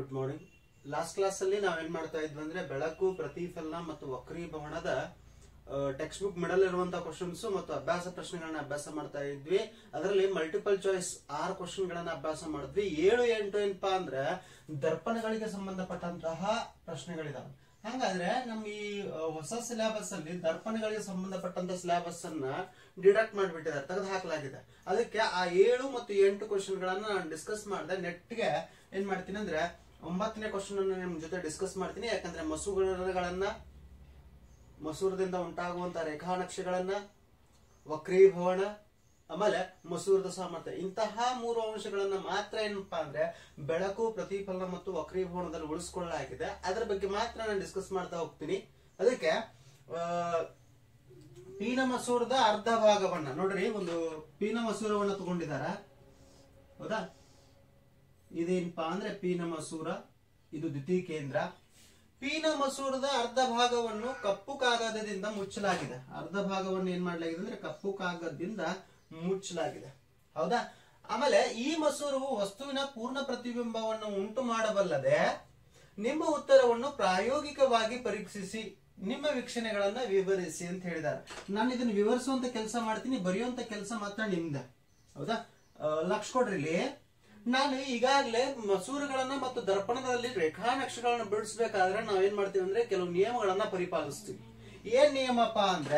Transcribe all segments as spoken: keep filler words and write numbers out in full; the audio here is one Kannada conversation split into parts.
Good morning. ಲಾಸ್ಟ್ ಕ್ಲಾಸ್ ಅಲ್ಲಿ ನಾವೇನ್ ಮಾಡ್ತಾ ಇದ್ವಿ ಅಂದ್ರೆ ಬೆಳಕು, ಪ್ರತಿಫಲನ ಮತ್ತು ವಕ್ರೀಭವನದ ಟೆಕ್ಸ್ಟ್ ಬುಕ್ ಮಿಡಲ್ ಇರುವಂತಹ ಕ್ವಶನ್ಸ್ ಮತ್ತು ಅಭ್ಯಾಸ ಪ್ರಶ್ನೆಗಳನ್ನ ಅಭ್ಯಾಸ ಮಾಡ್ತಾ ಇದ್ವಿ. ಅದರಲ್ಲಿ ಮಲ್ಟಿಪಲ್ ಚಾಯ್ಸ್ ಆರು ಕ್ವಶನ್ ಗಳನ್ನ ಅಭ್ಯಾಸ ಮಾಡಿದ್ವಿ. ಏಳು ಎಂಟು ಏನಪ್ಪಾ ಅಂದ್ರೆ ದರ್ಪಣಗಳಿಗೆ ಸಂಬಂಧಪಟ್ಟಂತಹ ಪ್ರಶ್ನೆಗಳಿದಾವೆ. ಹಾಗಾದ್ರೆ ನಮ್ ಈ ಹೊಸ ಸಿಲೆಬಸ್ ಅಲ್ಲಿ ದರ್ಪಣಗಳಿಗೆ ಸಂಬಂಧಪಟ್ಟಂತ ಸಿಲೆಬಸ್ ಅನ್ನ ಡಿಡಕ್ಟ್ ಮಾಡಿಬಿಟ್ಟಿದ್ದಾರೆ, ತೆಗೆದು ಹಾಕಲಾಗಿದೆ. ಅದಕ್ಕೆ ಆ ಏಳು ಮತ್ತು ಎಂಟು ಕ್ವಶನ್ ಗಳನ್ನ ನಾನು ಡಿಸ್ಕಸ್ ಮಾಡಿದೆ. ನೆಟ್ಗೆ ಏನ್ ಮಾಡ್ತೀನಿ ಅಂದ್ರೆ ಒಂಬತ್ತನೇ ಕ್ವಶನ್ ಅನ್ನು ನಿಮ್ ಜೊತೆ ಡಿಸ್ಕಸ್ ಮಾಡ್ತೀನಿ. ಯಾಕಂದ್ರೆ ಮಸೂರಗಳನ್ನ, ಮಸೂರದಿಂದ ಉಂಟಾಗುವಂತಹ ರೇಖಾನಕ್ಷೆಗಳನ್ನ, ವಕ್ರೀಭವನ, ಆಮೇಲೆ ಮಸೂರದ ಸಾಮರ್ಥ್ಯ, ಇಂತಹ ಮೂರು ಅಂಶಗಳನ್ನ ಮಾತ್ರ ಏನಪ್ಪಾ ಅಂದ್ರೆ ಬೆಳಕು, ಪ್ರತಿಫಲನ ಮತ್ತು ವಕ್ರೀಭವನದಲ್ಲಿ ಉಳಿಸ್ಕೊಳ್ಳಲಾಗಿದೆ. ಅದರ ಬಗ್ಗೆ ಮಾತ್ರ ನಾನು ಡಿಸ್ಕಸ್ ಮಾಡ್ತಾ ಹೋಗ್ತೀನಿ. ಅದಕ್ಕೆ ಆ ಪೀನ ಮಸೂರದ ಅರ್ಧ ಭಾಗವನ್ನ ನೋಡ್ರಿ, ಒಂದು ಪೀನ ಮಸೂರವನ್ನ ತಗೊಂಡಿದಾರ, ಹೌದಾ? ಇದೇನಪ್ಪಾ ಅಂದ್ರೆ ಪೀನ ಮಸೂರ, ಇದು ದ್ವಿತೀಯ ಕೇಂದ್ರ. ಪೀನ ಮಸೂರದ ಅರ್ಧ ಭಾಗವನ್ನು ಕಪ್ಪು ಕಾಗದದಿಂದ ಮುಚ್ಚಲಾಗಿದೆ. ಅರ್ಧ ಭಾಗವನ್ನು ಏನ್ ಮಾಡಲಾಗಿದೆ ಅಂದ್ರೆ ಕಪ್ಪು ಕಾಗದದಿಂದ ಮುಚ್ಚಲಾಗಿದೆ, ಹೌದಾ? ಆಮೇಲೆ ಈ ಮಸೂರವು ವಸ್ತುವಿನ ಪೂರ್ಣ ಪ್ರತಿಬಿಂಬವನ್ನು ಉಂಟು ಮಾಡಬಲ್ಲದೆ ನಿಮ್ಮ ಉತ್ತರವನ್ನು ಪ್ರಾಯೋಗಿಕವಾಗಿ ಪರೀಕ್ಷಿಸಿ ನಿಮ್ಮ ವೀಕ್ಷಣೆಗಳನ್ನ ವಿವರಿಸಿ ಅಂತ ಹೇಳಿದ್ದಾರೆ. ನಾನು ಇದನ್ನು ವಿವರಿಸುವಂತ ಕೆಲಸ ಮಾಡ್ತೀನಿ, ಬರೆಯುವಂತ ಕೆಲಸ ಮಾತ್ರ ನಿಮ್ದ, ಹೌದಾ? ಲಕ್ಷ ಕೊಡ್ರಿ. ಇಲ್ಲಿ ನಾನು ಈಗಾಗಲೇ ಮಸೂರಗಳನ್ನ ಮತ್ತು ದರ್ಪಣದಲ್ಲಿ ರೇಖಾನಕ್ಷೆಗಳನ್ನ ಬಿಡಿಸ್ಬೇಕಾದ್ರೆ ನಾವೇನ್ ಮಾಡ್ತೀವಿ ಅಂದ್ರೆ ಕೆಲವು ನಿಯಮಗಳನ್ನ ಪರಿಪಾಲಿಸ್ತೀವಿ. ಏನ್ ನಿಯಮಪ್ಪ ಅಂದ್ರೆ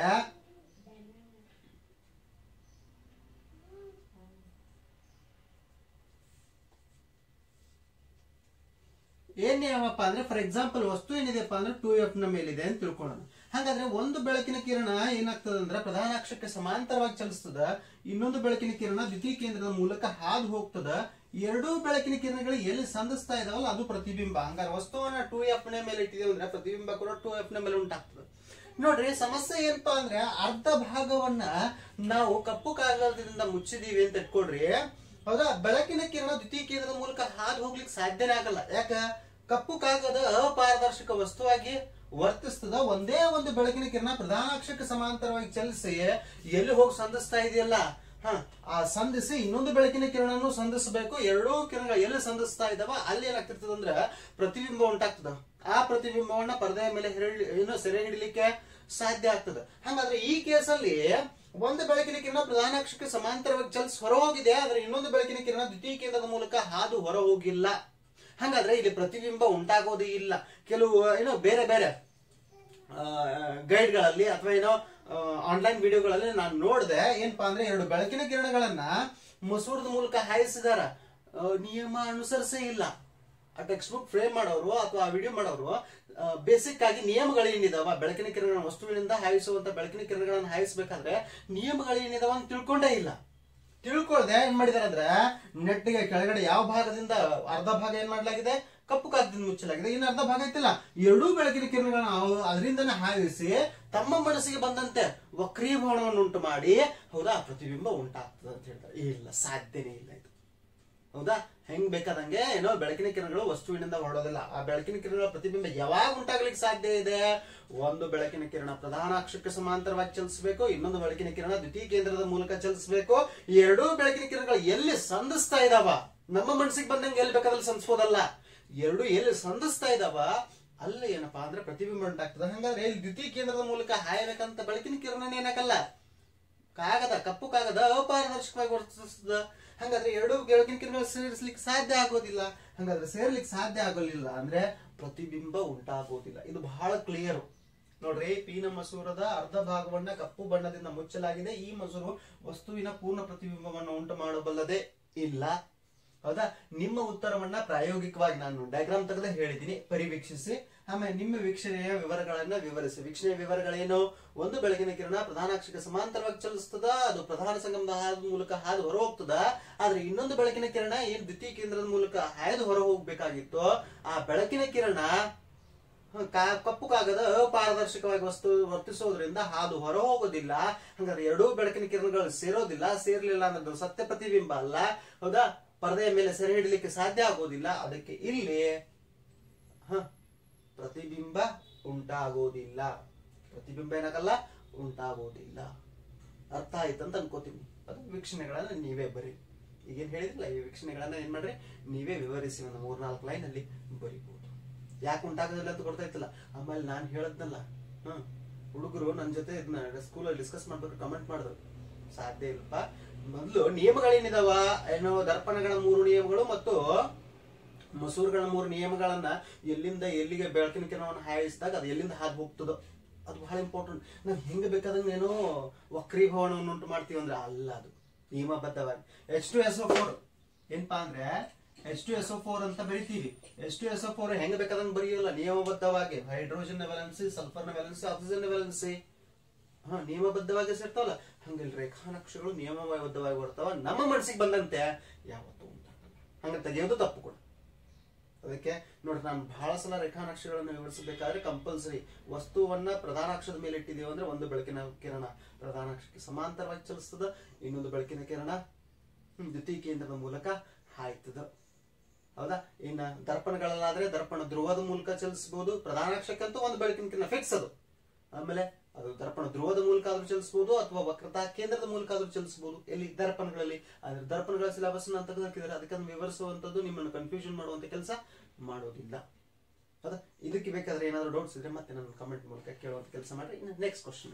ಏನ್ ನಿಯಮಪ್ಪ ಅಂದ್ರೆ ಫಾರ್ ಎಕ್ಸಾಂಪಲ್ ವಸ್ತು ಏನಿದೆಪ್ಪ ಅಂದ್ರೆ ಟೂ ಎಫ್ ನ ಮೇಲಿದೆ ಅಂತ ತಿಳ್ಕೊಳ್ಳೋಣ. ಹಾಗಾದ್ರೆ ಒಂದು ಬೆಳಕಿನ ಕಿರಣ ಏನಾಗ್ತದ ಅಂದ್ರೆ ಪ್ರಧಾನ ಅಕ್ಷಕ್ಕೆ ಸಮಾಂತರವಾಗಿ ಚಲಿಸ್ತದ, ಇನ್ನೊಂದು ಬೆಳಕಿನ ಕಿರಣ ದ್ವಿತೀಯ ಕೇಂದ್ರದ ಮೂಲಕ ಹಾದು ಹೋಗ್ತದ. ಎರಡೂ ಬೆಳಕಿನ ಕಿರಣಗಳು ಎಲ್ಲಿ ಸಂಧಿಸ್ತಾ ಇದಾವಲ್ಲ ಅದು ಪ್ರತಿಬಿಂಬ. ಹಂಗಾರೆ ವಸ್ತುವನ್ನ ಟೂ ಎಫ್ ನ ಮೇಲೆ ಇಟ್ಟಿದ್ದೇವೆ ಅಂದ್ರೆ ಪ್ರತಿಬಿಂಬ ಕೂಡ ಟೂ ಎಫ್ ನ ಮೇಲೆ ಉಂಟಾಗ್ತದೆ. ನೋಡ್ರಿ, ಸಮಸ್ಯೆ ಏನಪ್ಪಾ ಅಂದ್ರೆ ಅರ್ಧ ಭಾಗವನ್ನ ನಾವು ಕಪ್ಪು ಕಾಗದದಿಂದ ಮುಚ್ಚಿದೀವಿ ಅಂತ ಇಟ್ಕೊಡ್ರಿ, ಹೌದಾ? ಬೆಳಕಿನ ಕಿರಣ ದ್ವಿತೀಯ ಕೇಂದ್ರದ ಮೂಲಕ ಹಾದು ಹೋಗ್ಲಿಕ್ಕೆ ಸಾಧ್ಯನೇ ಆಗಲ್ಲ. ಯಾಕ? ಕಪ್ಪು ಕಾಗದ ಅಪಾರದರ್ಶಕ ವಸ್ತುವಾಗಿ ವರ್ತಿಸ್ತದ. ಒಂದೇ ಒಂದು ಬೆಳಕಿನ ಕಿರಣ ಪ್ರಧಾನ ಅಕ್ಷಕ್ಕೆ ಸಮಾಂತರವಾಗಿ ಚಲಿಸಿ ಎಲ್ಲಿ ಹೋಗಿ ಸಂಧಿಸ್ತಾ ಇದೆಯಲ್ಲ, ಹ ಆ ಸಂಧಿಸಿ ಇನ್ನೊಂದು ಬೆಳಕಿನ ಕಿರಣವನ್ನು ಸಂಧಿಸಬೇಕು. ಎರಡೂ ಕಿರಣಗಳು ಎಲ್ಲಿ ಸಂಧಿಸ್ತಾ ಇದಾವ ಅಲ್ಲಿ ಏನಾಗ್ತಿರ್ತದ ಅಂದ್ರೆ ಪ್ರತಿಬಿಂಬ ಉಂಟಾಗ್ತದ. ಆ ಪ್ರತಿಬಿಂಬವನ್ನ ಪರದೆಯ ಮೇಲೆ ಏನು ಸೆರೆ ಹಿಡಿಲಿಕ್ಕೆ ಸಾಧ್ಯ ಆಗ್ತದೆ. ಹಾಗಾದ್ರೆ ಈ ಕೇಸಲ್ಲಿ ಒಂದು ಬೆಳಕಿನ ಕಿರಣ ಪ್ರಧಾನ ಅಕ್ಷಕ್ಕೆ ಸಮಾಂತರವಾಗಿ ಚಲಿಸಿ ಹೊರ ಹೋಗಿದೆ, ಆದ್ರೆ ಇನ್ನೊಂದು ಬೆಳಕಿನ ಕಿರಣ ದ್ವಿತೀಯ ಕೇಂದ್ರದ ಮೂಲಕ ಹಾದು ಹೊರ ಹೋಗಿಲ್ಲ. ಹಾಗಾದ್ರೆ ಇಲ್ಲಿ ಪ್ರತಿಬಿಂಬ ಉಂಟಾಗೋದೇ ಇಲ್ಲ. ಕೆಲವು ಏನೋ ಬೇರೆ ಬೇರೆ ಗೈಡ್ಗಳಲ್ಲಿ ಅಥವಾ ಏನೋ ಆನ್ಲೈನ್ ವಿಡಿಯೋಗಳಲ್ಲಿ ನಾನು ನೋಡಿದೆ. ಏನಪ್ಪಾ ಅಂದ್ರೆ ಎರಡು ಬೆಳಕಿನ ಕಿರಣಗಳನ್ನ ಮಸೂರದ ಮೂಲಕ ಹಾಯಿಸಿದಾರ, ನಿಯಮ ಅನುಸರಿಸೇ ಇಲ್ಲ. ಆ ಟೆಕ್ಸ್ಟ್ ಬುಕ್ ಫ್ರೇಮ್ ಮಾಡೋರು ಅಥವಾ ಆ ವಿಡಿಯೋ ಮಾಡೋರು ಬೇಸಿಕ್ ಆಗಿ ನಿಯಮಗಳೇನಿದಾವ, ಬೆಳಕಿನ ಕಿರಣ ವಸ್ತುವಿನಿಂದ ಹಾಯಿಸುವಂತ ಬೆಳಕಿನ ಕಿರಣಗಳನ್ನ ಹಾಯಿಸಬೇಕಾದ್ರೆ ನಿಯಮಗಳೇನಿದಾವ ಅಂತ ತಿಳ್ಕೊಂಡೇ ಇಲ್ಲ. ತಿಳ್ಕೊಳ್ದೆ ಏನ್ ಮಾಡಿದಾರೆ ಅಂದ್ರೆ ನೆಟ್ಟಿಗೆ ಕೆಳಗಡೆ ಯಾವ ಭಾಗದಿಂದ ಅರ್ಧ ಭಾಗ ಏನ್ ಮಾಡ್ಲಾಗಿದೆ, ಕಪ್ಪು ಕಾಗದದಿಂದ ಮುಚ್ಚಲಾಗಿದೆ. ಇನ್ನು ಅರ್ಧ ಭಾಗ ಐತಿಲ್ಲ, ಎರಡೂ ಬೆಳಕಿನ ಕಿರಣಗಳನ್ನ ಅದರಿಂದನೇ ಹಾಯಿಸಿ ತಮ್ಮ ಮನಸ್ಸಿಗೆ ಬಂದಂತೆ ವಕ್ರೀಭವನವನ್ನು ಉಂಟು ಮಾಡಿ, ಹೌದಾ, ಪ್ರತಿಬಿಂಬ ಉಂಟಾಗ್ತದೆ ಅಂತ ಹೇಳ್ತಾರೆ. ಇಲ್ಲ, ಸಾಧ್ಯನೇ ಇಲ್ಲ ಇದು, ಹೌದಾ? ಹೆಂಗ್ ಬೇಕಾದಂಗೆ ಏನೋ ಬೆಳಕಿನ ಕಿರಣಗಳು ವಸ್ತುವಿನಿಂದ ಹೊರಡೋದಿಲ್ಲ. ಆ ಬೆಳಕಿನ ಕಿರಣಗಳ ಪ್ರತಿಬಿಂಬ ಯಾವಾಗ ಉಂಟಾಗ್ಲಿಕ್ಕೆ ಸಾಧ್ಯ ಇದೆ? ಒಂದು ಬೆಳಕಿನ ಕಿರಣ ಪ್ರಧಾನ ಅಕ್ಷಕ್ಕೆ ಸಮಾಂತರವಾಗಿ ಚಲಿಸಬೇಕು, ಇನ್ನೊಂದು ಬೆಳಕಿನ ಕಿರಣ ದ್ವಿತೀಯ ಕೇಂದ್ರದ ಮೂಲಕ ಚಲಿಸಬೇಕು. ಈ ಎರಡೂ ಬೆಳಕಿನ ಕಿರಣಗಳು ಎಲ್ಲಿ ಸಂಧಿಸ್ತಾ ಇದಾವ, ನಮ್ಮ ಮನಸ್ಸಿಗೆ ಬಂದಂಗೆ ಎಲ್ಲಿ ಬೇಕಾದಲ್ಲಿ ಸಂಧಿಸೋದಲ್ಲ, ಎರಡು ಎಲ್ಲಿ ಸಂಧಿಸ್ತಾ ಇದಾವ ಅಲ್ಲಿ ಏನಪ್ಪಾ ಅಂದ್ರೆ ಪ್ರತಿಬಿಂಬ ಉಂಟಾಗ್ತದೆ. ಹಂಗಾದ್ರೆ ಇಲ್ಲಿ ದ್ವಿತೀಯ ಕೇಂದ್ರದ ಮೂಲಕ ಹಾಯಬೇಕಂತ ಬೆಳಕಿನ ಕಿರಣ ಏನಾಗಲ್ಲ, ಕಾಗದ ಕಪ್ಪು ಕಾಗದ ಅಪಾರದರ್ಶಕವಾಗಿ ವರ್ತಿಸ್ತದ. ಹಂಗಾದ್ರೆ ಎರಡು ಬೆಳಕಿನ ಕಿರಣಗಳು ಸೇರಿಸ್ಲಿಕ್ಕೆ ಸಾಧ್ಯ ಆಗೋದಿಲ್ಲ. ಹಂಗಾದ್ರೆ ಸೇರ್ಲಿಕ್ಕೆ ಸಾಧ್ಯ ಆಗೋಲಿಲ್ಲ ಅಂದ್ರೆ ಪ್ರತಿಬಿಂಬ ಉಂಟಾಗೋದಿಲ್ಲ. ಇದು ಬಹಳ ಕ್ಲಿಯರ್ ನೋಡ್ರಿ. ಪೀನ ಮಸೂರದ ಅರ್ಧ ಭಾಗವನ್ನ ಕಪ್ಪು ಬಣ್ಣದಿಂದ ಮುಚ್ಚಲಾಗಿದೆ. ಈ ಮಸೂರು ವಸ್ತುವಿನ ಪೂರ್ಣ ಪ್ರತಿಬಿಂಬವನ್ನು ಉಂಟು ಮಾಡಬಲ್ಲದೆ ಇಲ್ಲ, ಹೌದಾ? ನಿಮ್ಮ ಉತ್ತರವನ್ನ ಪ್ರಾಯೋಗಿಕವಾಗಿ ನಾನು ಡಯಾಗ್ರಾಮ್ ತೆಗೆದು ಹೇಳಿದ್ದೀನಿ, ಪರಿವೀಕ್ಷಿಸಿ. ಆಮೇಲೆ ನಿಮ್ಮ ವೀಕ್ಷಣೆಯ ವಿವರಗಳನ್ನ ವಿವರಿಸಿ. ವೀಕ್ಷಣೆಯ ವಿವರಗಳೇನು? ಒಂದು ಬೆಳಕಿನ ಕಿರಣ ಪ್ರಧಾನ ಅಕ್ಷಕ್ಕೆ ಸಮಾಂತರವಾಗಿ ಚಲಿಸ್ತದ, ಅದು ಪ್ರಧಾನ ಸಂಗಮದ ಹಾದು ಮೂಲಕ ಹಾದು ಹೊರ ಹೋಗ್ತದ. ಆದ್ರೆ ಇನ್ನೊಂದು ಬೆಳಕಿನ ಕಿರಣ ಏನ್ ದ್ವಿತೀಯ ಕೇಂದ್ರದ ಮೂಲಕ ಹಾಯ್ದು ಹೊರ ಹೋಗ್ಬೇಕಾಗಿತ್ತು, ಆ ಬೆಳಕಿನ ಕಿರಣ ಕಪ್ಪು ಕಾಗದ ಅಪಾರದರ್ಶಕವಾಗಿ ವಸ್ತು ವರ್ತಿಸೋದ್ರಿಂದ ಹಾದು ಹೊರ ಹೋಗೋದಿಲ್ಲ. ಹಂಗಾದ್ರೆ ಎರಡೂ ಬೆಳಕಿನ ಕಿರಣಗಳು ಸೇರೋದಿಲ್ಲ. ಸೇರ್ಲಿಲ್ಲ ಅನ್ನೋದು ಸತ್ಯ ಪ್ರತಿಬಿಂಬ ಅಲ್ಲ, ಹೌದಾ? ಪರದೆಯ ಮೇಲೆ ಸೆರೆ ಹಿಡಲಿಕ್ಕೆ ಸಾಧ್ಯ ಆಗೋದಿಲ್ಲ. ಅದಕ್ಕೆ ಇಲ್ಲಿ ಹ ಪ್ರತಿಬಿಂಬ ಉಂಟಾಗೋದಿಲ್ಲ. ಪ್ರತಿಬಿಂಬ ಏನಾಗಲ್ಲ, ಉಂಟಾಗೋದಿಲ್ಲ. ಅರ್ಥ ಆಯ್ತಂತ ಅನ್ಕೋತೀನಿ. ಅದು ವೀಕ್ಷಣೆಗಳನ್ನ ನೀವೇ ಬರೀ. ಈಗೇನ್ ಹೇಳಿದ್ರಲ್ಲ ಈ ವೀಕ್ಷಣೆಗಳನ್ನ ಏನ್ ಮಾಡ್ರಿ ನೀವೇ ವಿವರಿಸಿ ಒಂದು ಮೂರ್ನಾಲ್ಕು ಲೈನ್ ಅಲ್ಲಿ ಬರಿಬಹುದು. ಯಾಕೆ ಉಂಟಾಗೋದಿಲ್ಲ ಅಂತ ಗೊತ್ತಾಯ್ತಲ್ಲ. ಆಮೇಲೆ ನಾನ್ ಹೇಳದ್ನಲ್ಲ ಹ್ಮ್ ಹುಡುಗರು ನನ್ನ ಜೊತೆ ಇದನ್ನ ಸ್ಕೂಲಲ್ಲಿ ಡಿಸ್ಕಸ್ ಮಾಡ್ಬೇಕು ಕಮೆಂಟ್ ಮಾಡಿದ್ರು. ಸಾಧ್ಯ ಇಲ್ಲಪ್ಪ. ಮೊದಲು ನಿಯಮಗಳೇನಿದಾವ ಏನೋ ದರ್ಪಣಗಳ ಮೂರು ನಿಯಮಗಳು ಮತ್ತು ಮಸೂರಗಳ ಮೂರು ನಿಯಮಗಳನ್ನ ಎಲ್ಲಿಂದ ಎಲ್ಲಿಗೆ ಬೆಳಕಿನ ಕಿರಣವನ್ನು ಹಾಯಿಸಿದಾಗ ಅದು ಎಲ್ಲಿಂದ ಹಾದು ಹೋಗ್ತದೋ ಅದು ಬಹಳ ಇಂಪಾರ್ಟೆಂಟ್. ನಾವು ಹೆಂಗ ಬೇಕಾದಂಗ ಏನೋ ವಕ್ರೀಭವನವನ್ನು ಉಂಟು ಮಾಡ್ತೀವಿ ಅಂದ್ರೆ ಅಲ್ಲ, ಅದು ನಿಯಮಬದ್ಧವಾಗಿ. H two S O four ಏನಪ್ಪಾ ಅಂದ್ರೆ H two S O four ಅಂತ ಬರಿತೀವಿ. H two S O four ಹೆಂಗ ಬೇಕಾದಂಗ ಬರೆಯೋಲ್ಲ, ನಿಯಮಬದ್ಧವಾಗಿ. ಹೈಡ್ರೋಜನ್ ವ್ಯಾಲೆನ್ಸಿ, ಸಲ್ಫರ್ ನ ವ್ಯಾಲೆನ್ಸಿ, ಆಕ್ಸಿಜನ್ ವ್ಯಾಲೆನ್ಸಿ ಹಾ ನಿಯಮಬದ್ಧವಾಗಿ ಸೇರ್ತಾವಲ್ಲ, ಹಂಗಲ್ಲಿ ರೇಖಾನಕ್ಷಗಳು ನಿಯಮಬದ್ಧವಾಗಿ ಬರ್ತಾವ. ನಮ್ಮ ಮನಸ್ಸಿಗೆ ಬಂದಂತೆ ಯಾವತ್ತೂ ಉಂಟಾಗಲ್ಲ, ಹಂಗ ತೆಗೆಯೋದು ತಪ್ಪು ಕೂಡ. ಅದಕ್ಕೆ ನೋಡ್ರಿ, ನಾನು ಬಹಳ ಸಲ ರೇಖಾನಕ್ಷಗಳನ್ನು ವಿವರಿಸಬೇಕಾದ್ರೆ ಕಂಪಲ್ಸರಿ ವಸ್ತುವನ್ನ ಪ್ರಧಾನಾಕ್ಷದ ಮೇಲೆ ಇಟ್ಟಿದ್ದೇವೆ ಅಂದ್ರೆ ಒಂದು ಬೆಳಕಿನ ಕಿರಣ ಪ್ರಧಾನಾಕ್ಷಕ್ಕೆ ಸಮಾಂತರವಾಗಿ ಚಲಿಸ್ತದ, ಇನ್ನೊಂದು ಬೆಳಕಿನ ಕಿರಣ ದ್ವಿತೀಯ ಕೇಂದ್ರದ ಮೂಲಕ ಹಾಯ್ತದ. ಹೌದಾ? ಇನ್ನ ದರ್ಪಣಗಳಲ್ಲಾದ್ರೆ ದರ್ಪಣ ಧ್ರುವದ ಮೂಲಕ ಚಲಿಸಬಹುದು. ಪ್ರಧಾನಾಕ್ಷಕ್ಕಂತೂ ಒಂದು ಬೆಳಕಿನ ಕಿರಣ ಫಿಕ್ಸ್ ಅದು. ಆಮೇಲೆ ಅದು ದರ್ಪಣ ಧ್ರುವದ ಮೂಲಕ ಆದ್ರೂ ಚಲಿಸಬಹುದು ಅಥವಾ ವಕ್ರತಾ ಕೇಂದ್ರದ ಮೂಲಕ ಆದ್ರೂ ಚಲಿಸಬಹುದು. ಎಲ್ಲಿ ದರ್ಪಣಗಳಲ್ಲಿ ಆದ್ರೆ ದರ್ಪಣಗಳ ಸಿಲೆಬಸ್ ಅಂತ ತೆಗೆದಾಕಿದ್ದಾರೆ, ಅದಕ್ಕೆ ವಿವರಿಸುವಂತದ್ದು ನಿಮ್ಮನ್ನು ಕನ್ಫ್ಯೂಷನ್ ಮಾಡುವಂತ ಕೆಲಸ ಮಾಡೋದಿಲ್ಲ. ಹೌದಾ? ಇದಕ್ಕೆ ಬೇಕಾದ್ರೆ ಏನಾದ್ರು ಡೌಟ್ಸ್ ಇದ್ರೆ ಮತ್ತೆ ನನ್ನ ಕಮೆಂಟ್ ಮೂಲಕ ಕೇಳುವಂತ ಕೆಲಸ ಮಾಡ್ರಿ. ಇನ್ನು ನೆಕ್ಸ್ಟ್ ಕ್ವಶನ್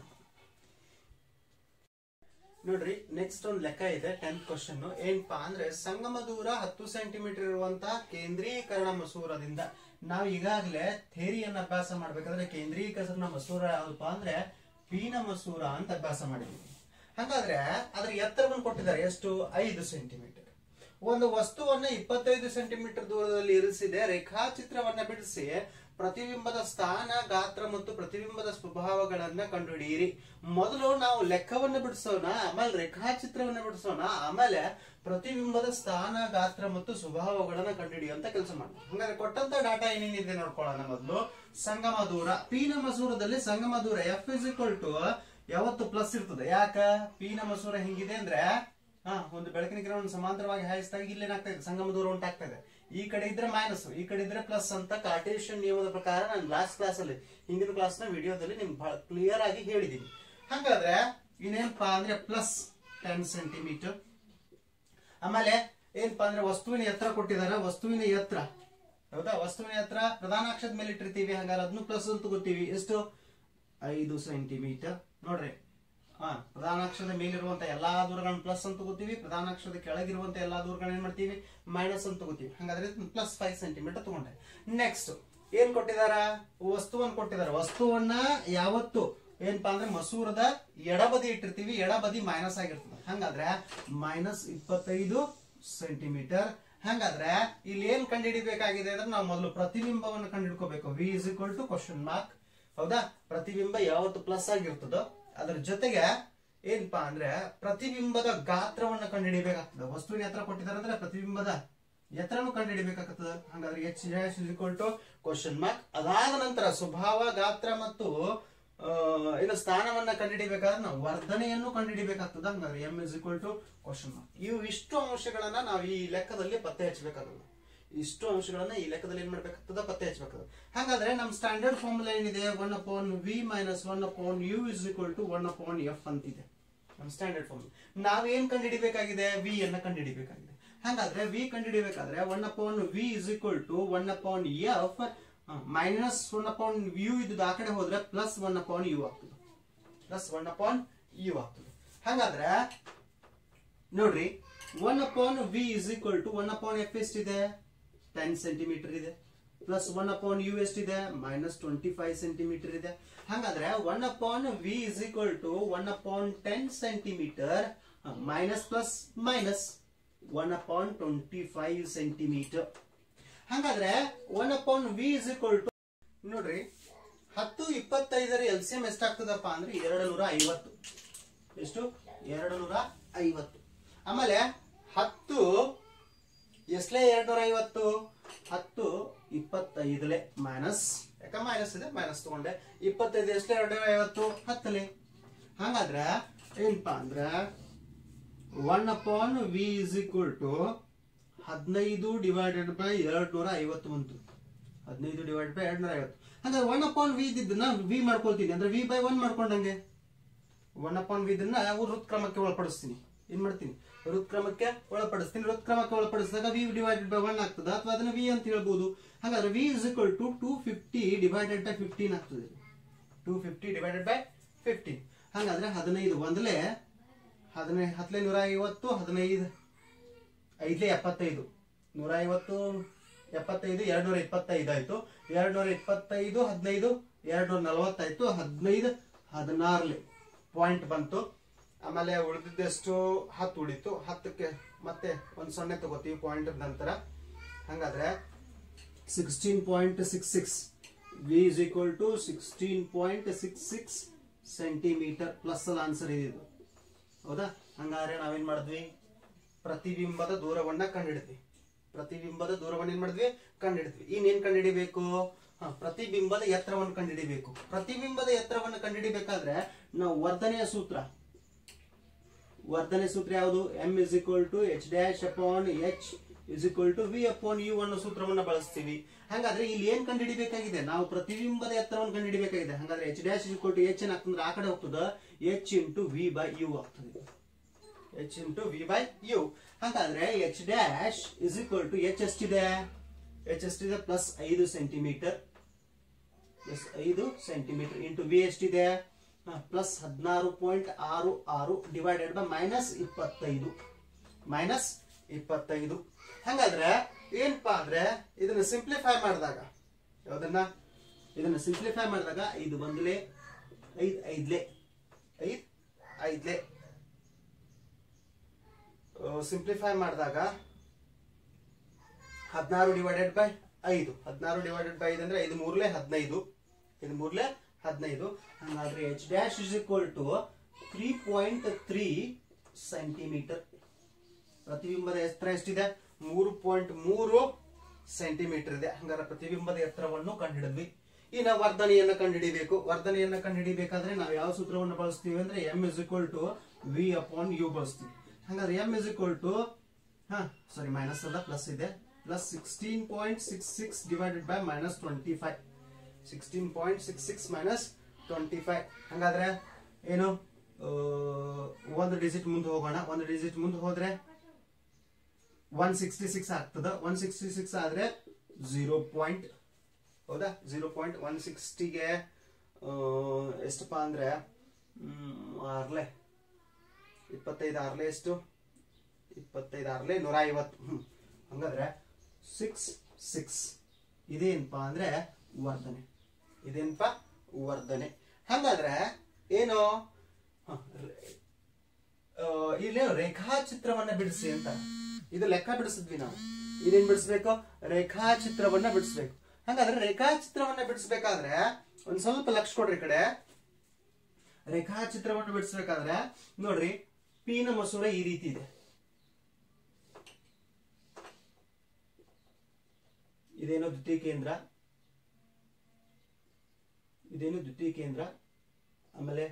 ನೋಡ್ರಿ. ನೆಕ್ಸ್ಟ್ ಒಂದು ಲೆಕ್ಕ ಇದೆ, ಟೆಂತ್ ಕ್ವಶನ್. ಏನಪ್ಪಾ ಅಂದ್ರೆ ಸಂಗಮ ದೂರ ಹತ್ತು ಸೆಂಟಿಮೀಟರ್ ಇರುವಂತಹ ಕೇಂದ್ರೀಕರಣ ಮಸೂರದಿಂದ ನಾವು ಈಗಾಗಲೇ ಥೇರಿಯನ್ನ ಅಭ್ಯಾಸ ಮಾಡ್ಬೇಕಾದ್ರೆ ಕೇಂದ್ರೀಕರಣ ಮಸೂರ ಯಾವ್ದಪ್ಪ ಅಂದ್ರೆ ಪೀನ ಮಸೂರ ಅಂತ ಅಭ್ಯಾಸ ಮಾಡಿದ್ವಿ. ಹಾಗಾದ್ರೆ ಅದ್ರ ಎತ್ತರವನ್ನು ಕೊಟ್ಟಿದ್ದಾರೆ ಎಷ್ಟು? ಐದು ಸೆಂಟಿಮೀಟರ್. ಒಂದು ವಸ್ತುವನ್ನ ಇಪ್ಪತ್ತೈದು ಸೆಂಟಿಮೀಟರ್ ದೂರದಲ್ಲಿ ಇರಿಸಿದೆ. ರೇಖಾಚಿತ್ರವನ್ನ ಬಿಡಿಸಿ ಪ್ರತಿಬಿಂಬದ ಸ್ಥಾನ, ಗಾತ್ರ ಮತ್ತು ಪ್ರತಿಬಿಂಬದ ಸ್ವಭಾವಗಳನ್ನ ಕಂಡುಹಿಡಿಯಿರಿ. ಮೊದಲು ನಾವು ಲೆಕ್ಕವನ್ನು ಬಿಡಿಸೋಣ, ಆಮೇಲೆ ರೇಖಾಚಿತ್ರವನ್ನ ಬಿಡಿಸೋಣ, ಆಮೇಲೆ ಪ್ರತಿಬಿಂಬದ ಸ್ಥಾನ, ಗಾತ್ರ ಮತ್ತು ಸ್ವಭಾವಗಳನ್ನ ಕಂಡುಹಿಡಿಯುವಂತ ಕೆಲಸ ಮಾಡೋಣ. ಹಂಗಾದ್ರೆ ಕೊಟ್ಟಂತ ಡಾಟಾ ಏನೇನಿದೆ ನೋಡ್ಕೊಳ್ಳೋಣ. ಮೊದಲು ಸಂಗಮ ದೂರ ಪೀನ ಮಸೂರದಲ್ಲಿ ಸಂಗಮ ದೂರ ಎಫ್ ಇಸ್ ಈಕ್ವಲ್ ಟು ಯಾವತ್ತು ಪ್ಲಸ್ ಇರ್ತದೆ. ಯಾಕ? ಪೀನ ಮಸೂರ ಹಿಂಗಿದೆ ಅಂದ್ರೆ ಹಾ ಒಂದು ಬೆಳಕಿನ ಕಿರಣವನ್ನು ಸಮಾಂತರವಾಗಿ ಹಾಯಿಸಿದಾಗ ಇಲ್ಲಿ ಏನಾಗ್ತಾ ಇದೆ? ಸಂಗಮ ದೂರ ಉಂಟಾಗ್ತಾ ಇದೆ. ಈ ಕಡೆ ಇದ್ರೆ ಮೈನಸ್, ಈ ಕಡೆ ಇದ್ರೆ ಪ್ಲಸ್ ಅಂತ ಕಾರ್ಟೇಶಿಯನ್ ನಿಯಮದ ಪ್ರಕಾರ ನಾನು ಲಾಸ್ಟ್ ಕ್ಲಾಸ್ ಅಲ್ಲಿ ಹಿಂದಿನ ಕ್ಲಾಸ್ ನ ವಿಡಿಯೋದಲ್ಲಿ ನಿಮ್ಗೆ ಬಹಳ ಕ್ಲಿಯರ್ ಆಗಿ ಹೇಳಿದೀನಿ. ಹಾಗಾದ್ರೆ ಇನ್ನೇನಪ್ಪಾ ಅಂದ್ರೆ ಪ್ಲಸ್ ಟೆನ್ ಸೆಂಟಿಮೀಟರ್. ಆಮೇಲೆ ಏನಪ್ಪಾ ಅಂದ್ರೆ ವಸ್ತುವಿನ ಎತ್ತರ ಕೊಟ್ಟಿದ್ದಾರೆ. ವಸ್ತುವಿನ ಎತ್ತರ ಹೌದಾ? ವಸ್ತುವಿನ ಎತ್ತರ ಪ್ರಧಾನಾಕ್ಷದ ಮೇಲೆ ಇಟ್ಟಿರ್ತೀವಿ, ಹಾಗಾದ್ರೆ ಅದನ್ನು ಪ್ಲಸ್ ಅಂತ ತಗೋತೀವಿ. ಎಷ್ಟು? ಐದು ಸೆಂಟಿಮೀಟರ್. ನೋಡ್ರಿ, ಹಾ ಪ್ರಧಾನಾಕ್ಷದ ಮೇಲಿರುವಂತ ಎಲ್ಲಾ ದೂರಗಳನ್ನ ಪ್ಲಸ್ ಅಂತ ತಗೋತೀವಿ, ಪ್ರಧಾನಾಕ್ಷದ ಕೆಳಗಿರುವಂತ ಎಲ್ಲಾ ದೂರಗಳನ್ನ ಏನ್ ಮಾಡ್ತೀವಿ? ಮೈನಸ್ ಅಂತ ತಗೋತೀವಿ. ಹಾಗಾದ್ರೆ ಪ್ಲಸ್ ಫೈವ್ ಸೆಂಟಿಮೀಟರ್ ತಗೊಂಡೆ. ನೆಕ್ಸ್ಟ್ ಏನ್ ಕೊಟ್ಟಿದಾರ? ವಸ್ತುವನ್ನ ಕೊಟ್ಟಿದ್ದಾರೆ. ವಸ್ತುವನ್ನ ಯಾವತ್ತು ಏನಪ್ಪಾ ಅಂದ್ರೆ ಮಸೂರದ ಎಡಬದಿ ಇಟ್ಟಿರ್ತೀವಿ, ಎಡಬದಿ ಮೈನಸ್ ಆಗಿರ್ತದೆ. ಹಂಗಾದ್ರೆ ಮೈನಸ್ ಇಪ್ಪತ್ತೈದು ಸೆಂಟಿಮೀಟರ್. ಹಾಗಾದ್ರೆ ಇಲ್ಲಿ ಏನ್ ಕಂಡುಹಿಡಿಬೇಕಾಗಿದೆ ಅಂದ್ರೆ ನಾವು ಮೊದಲು ಪ್ರತಿಬಿಂಬವನ್ನು ಕಂಡುಹಿಡ್ಕೋಬೇಕು. V is equal to question mark. ಹೌದಾ? ಪ್ರತಿಬಿಂಬ ಯಾವತ್ತು ಪ್ಲಸ್ ಆಗಿರ್ತದೋ ಅದ್ರ ಜೊತೆಗೆ ಏನಪ್ಪಾ ಅಂದ್ರೆ ಪ್ರತಿಬಿಂಬದ ಗಾತ್ರವನ್ನ ಕಂಡುಹಿಡಿಬೇಕಾಗ್ತದೆ. ವಸ್ತುವಿನ ಎತ್ತರ ಕೊಟ್ಟಿದ್ದಾರೆ ಅಂದ್ರೆ ಪ್ರತಿಬಿಂಬದ ಎತ್ತರನು ಕಂಡುಹಿಡಿಬೇಕಾಗ್ತದೆ. ಹಾಗಾದ್ರೆ H is equal to question mark. ಅದಾದ ನಂತರ ಸ್ವಭಾವ, ಗಾತ್ರ ಮತ್ತು ಏನು ಸ್ಥಾನವನ್ನ ಕಂಡುಹಿಡಿಬೇಕಾದ್ರೆ ನಾವು ವರ್ಧನೆಯನ್ನು ಕಂಡುಹಿಡಿಬೇಕಾಗ್ತದೆ. ಹಂಗಾದ್ರೆ M is equal to question mark. ಇವು ಇಷ್ಟು ಅಂಶಗಳನ್ನ ನಾವು ಈ ಲೆಕ್ಕದಲ್ಲಿ ಪತ್ತೆ ಹಚ್ಚಬೇಕಾಗಲ್ಲ. ಇಷ್ಟು ಅಂಶಗಳನ್ನ ಈ ಲೆಕ್ಕದಲ್ಲಿ ಏನ್ ಮಾಡ್ಬೇಕಾಗ್ತದ? ಪತ್ತೆ ಹಚ್ಚಬೇಕಾಗ್ತದೆ. ಹಾಗಾದ್ರೆ ನಮ್ ಸ್ಟ್ಯಾಂಡರ್ಡ್ ಫಾರ್ಮುಲಾ ಏನಿದೆ? One upon V minus one upon you is equal to one upon F ಅಂತಿದೆ ನಮ್ ಸ್ಟ್ಯಾಂಡರ್ಡ್ ಫಾರ್ಮುಲಾ. ನಾವ್ ಏನ್ ಕಂಡುಹಿಡಿಬೇಕಾಗಿದೆ? ವಿ ಅನ್ನ ಕಂಡುಹಿಡಿಬೇಕಾಗಿದೆ. ಹಾಗಾದ್ರೆ ವಿ ಕಂಡುಹಿಡಿಬೇಕಾದ್ರೆ one upon V is equal to one upon F minus one upon U ಇದ್ದು ಆ ಕಡೆ ಹೋದ್ರೆ ಪ್ಲಸ್ ಒನ್ ಅಪಾನ್ ಯು ಆಗ್ತದೆ. ಪ್ಲಸ್ ಒನ್ ಅಪಾನ್ ಯು ಆಗ್ತದೆ. ಹಾಗಾದ್ರೆ ನೋಡ್ರಿ, one upon V is equal to one upon F ಎಷ್ಟಿದೆ? ಟೆನ್ ಸೆಂಟಿಮೀಟರ್ ಇದೆ. ಪ್ಲಸ್ ಒನ್ ಅಪಾನ್ ಯು ಎಷ್ಟಿದೆ? ಮೈನಸ್ ಟ್ವೆಂಟಿ ಫೈವ್ ಸೆಂಟಿಮೀಟರ್ ಇದೆ. ಹಾಗಾದ್ರೆ one upon V is equal to one upon ten centimetre minus plus minus one upon twenty five centimetre. ಹಾಗಾದ್ರೆ one upon V is equal to ನೋಡ್ರಿ, ಹತ್ತು ಇಪ್ಪತ್ತೈದರ ಎಲ್ ಸಿ ಎಂ ಎಷ್ಟಾಗ್ತದಪ್ಪ ಅಂದ್ರೆ ಎರಡು ನೂರ ಐವತ್ತು. ಎಷ್ಟು? ಎರಡು ನೂರ ಐವತ್ತು. ಆಮೇಲೆ ಹತ್ತು ಎಷ್ಟಲೇ ಎರಡು ನೂರ ಐವತ್ತು? ಹತ್ತು ಇಪ್ಪತ್ತೈದಲೆ ಮೈನಸ್, ಯಾಕ ಮೈನಸ್ ಇದೆ ಮೈನಸ್ ತಗೊಂಡೆ. ಇಪ್ಪತ್ತೈದು ಎಷ್ಟಲೇ ಎರಡು ನೂರ ಐವತ್ತು? ಹತ್ತಲೆ. ಹಾಗಾದ್ರೆ ಏನಪ್ಪಾ ಅಂದ್ರೆ one upon V is equal to ಹದಿನೈದು ಡಿವೈಡೆಡ್ ಬೈ ಎರಡು ನೂರ ಐವತ್ತು ಬಂತು. ಹದಿನೈದು ಡಿವೈಡ್ ಬೈ ಎರಡು ನೂರ ಐವತ್ತು. ಹಾಗಾದ್ರೆ ಒನ್ ಅಪಾನ್ ವಿ ಇದ್ದನ್ನ ವಿ ಮಾಡ್ಕೊಳ್ತೀನಿ ಅಂದ್ರೆ ವಿ ಬೈ ಒನ್ ಮಾಡ್ಕೊಂಡಂಗೆ. ಒನ್ ಅಪಾನ್ ವಿ ಇದನ್ನ ವೃತ್ ಕ್ರಮಕ್ಕೆ ಒಳಪಡಿಸ್ತೀನಿ. ಏನ್ ಮಾಡ್ತೀನಿ, ವೃತ್ಕ್ರಮಕ್ಕೆ ಒಳಪಡಿಸ್ತೀನಿ. ವೃತ್ಕ್ರಮಕ್ಕೆ ಒಳಪಡಿಸಿದಾಗ ವಿ ಡಿವೈಡೆಡ್ ಬೈ ಒನ್ ಆಗ್ತದೆ, ಅಥವಾ ಅದನ್ನ ವಿ ಅಂತ ಹೇಳ್ಬೋದು. ಹಾಗಾದ್ರೆ V is equal to two fifty divided by fifteen ಆಗ್ತದೆ. Two fifty divided by fifteen. ಹಾಗಾದ್ರೆ ಹದಿನೈದು ಒಂದಲೇ ಹದಿನೈದು ಹತ್ತಲೇ ನೂರ ಐವತ್ತು, ಹದಿನೈದು ಐದಲೇ ಎಪ್ಪತ್ತೈದು, ನೂರ ಐವತ್ತು ಎಪ್ಪತ್ತೈದು ಎರಡ್ ನೂರ ಇಪ್ಪತ್ತೈದು ಆಯ್ತು. ಎರಡ್ ನೂರ ಇಪ್ಪತ್ತೈದು ಹದಿನೈದು ಎರಡ್ ನೂರ ನಲವತ್ತಾಯ್ತು. ಹದಿನೈದು ಹದಿನಾರಲಿ ಪಾಯಿಂಟ್ ಬಂತು. ಆಮೇಲೆ ಉಳಿದಿದ್ದೆಷ್ಟು ಹತ್ತು ಉಳಿತು. ಹತ್ತಕ್ಕೆ ಮತ್ತೆ ಒಂದ್ ಸೊನ್ನೆ ತಗೋತೀವಿ ಪಾಯಿಂಟ್ ನಂತರ. ಹಾಗಾದ್ರೆ sixteen point six six V is equal to sixteen point six six centimetre plus ಅಲ್ಲಿ ಆನ್ಸರ್ ಇದೆ. ಹೌದಾ? ಹಂಗಾದ್ರೆ ನಾವೇನ್ ಮಾಡಿದ್ವಿ, ಪ್ರತಿಬಿಂಬದ ದೂರವನ್ನ ಕಂಡಿಡಿದ್ವಿ. ಪ್ರತಿಬಿಂಬದ ದೂರವನ್ನ ಏನ್ ಮಾಡಿದ್ವಿ, ಕಂಡಿಡಿದ್ವಿ. ಇನ್ನೇನ್ ಕಂಡಿಡಿಬೇಕು, ಪ್ರತಿಬಿಂಬದ ಎತ್ತರವನ್ನು ಕಂಡಿಡಿಬೇಕು. ಪ್ರತಿಬಿಂಬದ ಎತ್ತರವನ್ನು ಕಂಡಿಡಿಬೇಕಾದ್ರೆ ನಾವು ವರ್ಧನೆಯ ಸೂತ್ರ, ವರ್ಧನೆ ಸೂತ್ರ ಯಾವುದು, M is equal to H dash upon H is equal to V upon U ಅನ್ನೋ ಸೂತ್ರವನ್ನ ಬಳಸ್ತೀವಿ. ಹಾಗಾದ್ರೆ ಇಲ್ಲಿ ಏನ್ ಕಂಡುಹಿಡಿಬೇಕಾಗಿದೆ, ನಾವು ಪ್ರತಿಬಿಂಬದ ಎತ್ತರವನ್ನು ಕಂಡುಹಿಡಿಬೇಕಾಗಿದೆ. ಹಾಗಾದ್ರೆ H dash is equal to H ಏನಾಗ್ತಂದ್ರೆ ಆ ಕಡೆ ಹೋಗ್ತದ, H into V by U ಆಗ್ತದೆ. H into V by U. ಹಾಗಾದ್ರೆ H dash is equal to H ಎಷ್ಟಿದೆ, ಎಚ್ ಎಷ್ಟಿದೆ ಪ್ಲಸ್ ಐದು ಸೆಂಟಿಮೀಟರ್, ಪ್ಲಸ್ ಐದು ಸೆಂಟಿಮೀಟರ್ ಇಂಟು ವಿ ಎಷ್ಟಿದೆ ಪ್ಲಸ್ ಹದಿನಾರು ಪಾಯಿಂಟ್ ಆರು ಆರು ಡಿವೈಡೆಡ್ ಬೈ ಮೈನಸ್ ಇಪ್ಪತ್ತೈದು, ಮೈನಸ್ ಇಪ್ಪತ್ತೈದು. ಹಾಗಾದ್ರೆ ಏನಪ್ಪಾ ಅಂದ್ರೆ ಇದನ್ನ ಸಿಂಪ್ಲಿಫೈ ಮಾಡಿದಾಗ, ಯಾವ್ದನ್ನ ಇದನ್ನ ಸಿಂಪ್ಲಿಫೈ ಮಾಡಿದಾಗ ಐದು ಬಂದ್ಲೆ ಐದ್ ಐದ್ಲೆ ಐದ್ ಐದ್ಲೆ ಸಿಂಪ್ಲಿಫೈ ಮಾಡಿದಾಗ ಹದಿನಾರು ಡಿವೈಡೆಡ್ ಬೈ ಐದು, ಹದಿನಾರು ಡಿವೈಡೆಡ್ ಬೈ ಐದು ಅಂದ್ರೆ ಐದು ಮೂರ್ಲೆ ಹದಿನೈದು, ಐದು ಮೂರ್ಲೆ ಹದಿನೈದು. ಹಾಗಾದ್ರೆ H dash is equal to three point three centimetre. ಪ್ರತಿಬಿಂಬದ ಎತ್ತರ ಎಷ್ಟಿದೆ, ಮೂರು ಪಾಯಿಂಟ್ ಮೂರು ಸೆಂಟಿಮೀಟರ್ ಇದೆ. ಹಂಗಾರೆ ಪ್ರತಿಬಿಂಬದ ಎತ್ತರವನ್ನು ಕಂಡುಹಿಡಿದ್ವಿ. ಇನ್ನ ವರ್ಧನೆಯನ್ನ ಕಂಡುಹಿಡಿಬೇಕು. ವರ್ಧನೆಯನ್ನ ಕಂಡುಹಿಡಿಬೇಕಾದ್ರೆ ನಾವು ಯಾವ ಸೂತ್ರವನ್ನು ಬಳಸ್ತೀವಿ ಅಂದ್ರೆ M is equal to V upon U ಬಳಸ್ತೀವಿ. ಹಾಗಾದ್ರೆ ಎಂ ಇಸ್ ಈಕ್ವಲ್ ಟು ಹಾ ಸಾರಿ ಮೈನಸ್ ಅಲ್ಲ ಪ್ಲಸ್ ಇದೆ, plus sixteen point six six divided by minus twenty five, sixteen point six six minus twenty five. ಹಂಗಾದ್ರೆ ಏನು, ಒಂದು ಡಿಜಿಟ್ ಮುಂದೆ ಹೋಗೋಣ. ಒಂದು ಡಿಜಿಟ್ ಮುಂದೆ ಹೋದ್ರೆ ಒನ್ ಸಿಕ್ಸ್ಟಿ ಸಿಕ್ಸ್ ಆಗ್ತದ. ಒನ್ ಸಿಕ್ಸ್ಟಿ ಸಿಕ್ಸ್ ಆದ್ರೆ ಜೀರೋ ಪಾಯಿಂಟ್, ಹೌದಾ, ಜೀರೋ ಪಾಯಿಂಟ್ ಒನ್ ಸಿಕ್ಸ್ಟಿಗೆ ಎಷ್ಟಪ್ಪ ಅಂದ್ರೆ ಆರ್ಲೆ ಇಪ್ಪತ್ತೈದು ಆರ್ಲೆ ಎಷ್ಟು, ಇಪ್ಪತ್ತೈದು ಆರ್ಲೆ ನೂರ ಐವತ್ತು. ಹ್ಮ್ ಹಂಗಾದ್ರೆ ಸಿಕ್ಸ್ ಸಿಕ್ಸ್ ಇದೇನಪ್ಪಾ ಅಂದ್ರೆ ವರ್ಧನೆ, ಇದೇನಪ್ಪ ವರ್ಧನೆ. ಹಾಗಾದ್ರೆ ಏನು, ಇಲ್ಲಿ ರೇಖಾಚಿತ್ರವನ್ನ ಬಿಡಿಸಿ ಅಂತ ಇದು ಲೆಕ್ಕ ಬಿಡಿಸಿದ್ವಿ ನಾವು. ಇದೇನ್ ಬಿಡಿಸ್ಬೇಕು, ರೇಖಾಚಿತ್ರವನ್ನ ಬಿಡಿಸ್ಬೇಕು. ಹಾಗಾದ್ರೆ ರೇಖಾಚಿತ್ರವನ್ನ ಬಿಡಿಸ್ಬೇಕಾದ್ರೆ ಒಂದ್ ಸ್ವಲ್ಪ ಲಕ್ಷ ಕೊಡ್ರಿ. ಈ ಕಡೆ ರೇಖಾಚಿತ್ರವನ್ನು ಬಿಡಿಸ್ಬೇಕಾದ್ರೆ ನೋಡ್ರಿ, ಪಿ ನ ಮಸೂರ ಈ ರೀತಿ ಇದೆ. ಇದೇನು ದ್ವಿತೀಯ ಕೇಂದ್ರ, ಇದೇನು ದ್ವಿತೀಯ ಕೇಂದ್ರ. ಆಮೇಲೆ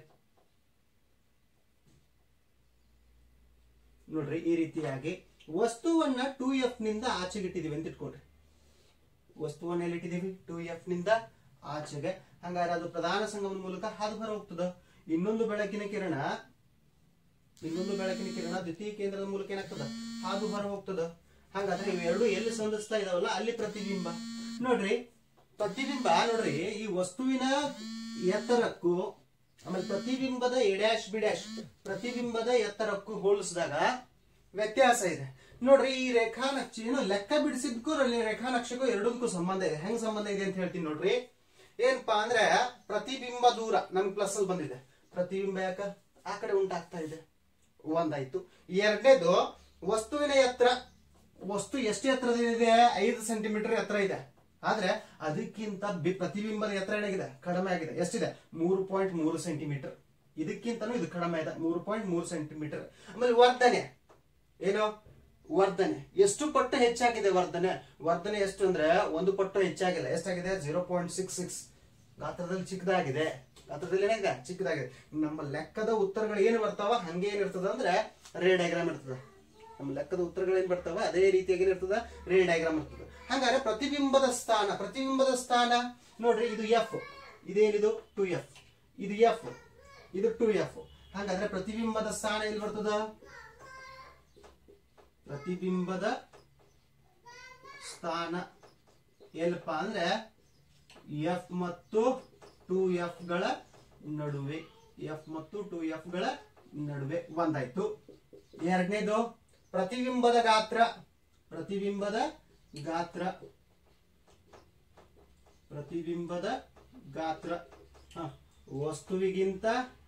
ನೋಡ್ರಿ ಈ ರೀತಿಯಾಗಿ ವಸ್ತುವನ್ನ ಟೂ ಎಫ್ ನಿಂದ ಆಚೆಗಿಟ್ಟಿದೀವಿ ಅಂತ ಇಟ್ಕೊಡ್ರಿ. ವಸ್ತುವನ್ನ ಎಲ್ಲಿಟ್ಟಿದೀವಿ, ಟೂ ಎಫ್ ನಿಂದ ಆಚೆಗೆ. ಹಂಗಾರೆ ಅದು ಪ್ರಧಾನ ಸಂಗಮದ ಮೂಲಕ ಹಾದು ಹೊರ ಹೋಗ್ತದ. ಇನ್ನೊಂದು ಬೆಳಕಿನ ಕಿರಣ, ಇನ್ನೊಂದು ಬೆಳಕಿನ ಕಿರಣ ದ್ವಿತೀಯ ಕೇಂದ್ರದ ಮೂಲಕ ಏನಾಗ್ತದ, ಹಾದು ಹೊರ ಹೋಗ್ತದ. ಹಾಗಾದ್ರೆ ಇವೆರಡು ಎಲ್ಲಿ ಸಂಧಿಸ್ತಾ ಇದಾವಲ್ಲ ಅಲ್ಲಿ ಪ್ರತಿಬಿಂಬ. ನೋಡ್ರಿ ಪ್ರತಿಬಿಂಬ ನೋಡ್ರಿ ಈ ವಸ್ತುವಿನ ಎತ್ತರಕ್ಕೂ ಆಮೇಲೆ ಪ್ರತಿಬಿಂಬದ ಎ ಡ್ಯಾಶ್ ಬಿ ಡ್ಯಾಶ್ ಪ್ರತಿಬಿಂಬದ ಎತ್ತರಕ್ಕೂ ಹೋಲಿಸಿದಾಗ ವ್ಯತ್ಯಾಸ ಇದೆ. ನೋಡ್ರಿ ಈ ರೇಖಾನಕ್ಷ ಏನು ಲೆಕ್ಕ ಬಿಡಿಸಿದ್ಕೂ ರೇಖಾನಕ್ಷಕ್ಕೂ ಎರಡಕ್ಕೂ ಸಂಬಂಧ ಇದೆ. ಹೆಂಗ್ ಸಂಬಂಧ ಇದೆ ಅಂತ ಹೇಳ್ತೀನಿ ನೋಡ್ರಿ. ಏನಪ್ಪಾ ಅಂದ್ರೆ ಪ್ರತಿಬಿಂಬ ದೂರ ನಮ್ಗೆ ಪ್ಲಸ್ ಅಲ್ಲಿ ಬಂದಿದೆ, ಪ್ರತಿಬಿಂಬ ಯಾಕ ಆ ಕಡೆ ಉಂಟಾಗ್ತಾ ಇದೆ, ಒಂದಾಯ್ತು. ಎರಡನೇದು ವಸ್ತುವಿನ ಎತ್ತರ, ವಸ್ತು ಎಷ್ಟು ಎತ್ತರದಿದೆ, ಐದು ಸೆಂಟಿಮೀಟರ್ ಎತ್ತರ ಇದೆ. ಆದ್ರೆ ಅದಕ್ಕಿಂತ ಪ್ರತಿಬಿಂಬದ ಎತ್ತರ ಏನಾಗಿದೆ, ಕಡಿಮೆ ಆಗಿದೆ. ಎಷ್ಟಿದೆ, ಮೂರು ಪಾಯಿಂಟ್ ಮೂರು ಸೆಂಟಿಮೀಟರ್. ಇದಕ್ಕಿಂತನೂ ಇದು ಕಡಿಮೆ ಇದೆ, ಮೂರು ಪಾಯಿಂಟ್ ಮೂರು ಸೆಂಟಿಮೀಟರ್. ಆಮೇಲೆ ವರ್ಧನೆ ಏನು, ವರ್ಧನೆ ಎಷ್ಟು ಪಟ್ಟು ಹೆಚ್ಚಾಗಿದೆ. ವರ್ಧನೆ ವರ್ಧನೆ ಎಷ್ಟು ಅಂದ್ರೆ ಒಂದು ಪಟ್ಟು ಹೆಚ್ಚಾಗಿಲ್ಲ. ಎಷ್ಟಾಗಿದೆ, ಜೀರೋ ಪಾಯಿಂಟ್ ಸಿಕ್ಸ್ ಸಿಕ್ಸ್. ಗಾತ್ರದಲ್ಲಿ ಚಿಕ್ಕದಾಗಿದೆ, ಗಾತ್ರದಲ್ಲಿ ಏನಾಗಿದೆ, ಚಿಕ್ಕದಾಗಿದೆ. ನಮ್ಮ ಲೆಕ್ಕದ ಉತ್ತರಗಳು ಏನು ಬರ್ತಾವ ಹಂಗೆ ಏನಿರ್ತದ ಅಂದ್ರೆ ರೇ ಡಯಾಗ್ರಾಮ್ ಇರ್ತದ. ನಮ್ಮ ಲೆಕ್ಕದ ಉತ್ತರಗಳು ಏನ್ ಬರ್ತಾವ ಅದೇ ರೀತಿಯಾಗಿ ಇರ್ತದ, ರೇ ಡಯಾಗ್ರಾಮ್ ಇರ್ತದ. ಹಾಗಾದ್ರೆ ಪ್ರತಿಬಿಂಬದ ಸ್ಥಾನ, ಪ್ರತಿಬಿಂಬದ ಸ್ಥಾನ ನೋಡ್ರಿ ಇದು ಎಫ್, ಇದೇನಿದು ಟು ಎಫ್, ಇದು ಎಫ್, ಇದು ಟು ಎಫ್. ಹಾಗಾದ್ರೆ ಪ್ರತಿಬಿಂಬದ ಸ್ಥಾನ ಎಲ್ಲಿ ಬರ್ತದ, ಪ್ರತಿಬಿಂಬದ ಸ್ಥಾನ ಎಲ್ಲಪ್ಪ ಅಂದ್ರೆ ಎಫ್ ಮತ್ತು ಟೂ ಎಫ್ ಗಳ ನಡುವೆ, ಎಫ್ ಮತ್ತು ಟೂ ಎಫ್ ಗಳ ನಡುವೆ ಒಂದಾಯ್ತು. ಎರಡನೇದು ಪ್ರತಿಬಿಂಬದ ಗಾತ್ರ, ಪ್ರತಿಬಿಂಬದ ಗಾತ್ರ ಪ್ರತಿಬಿಂಬದ ಗಾತ್ರ ಹ ವಸ್ತುವಿಗಿಂತ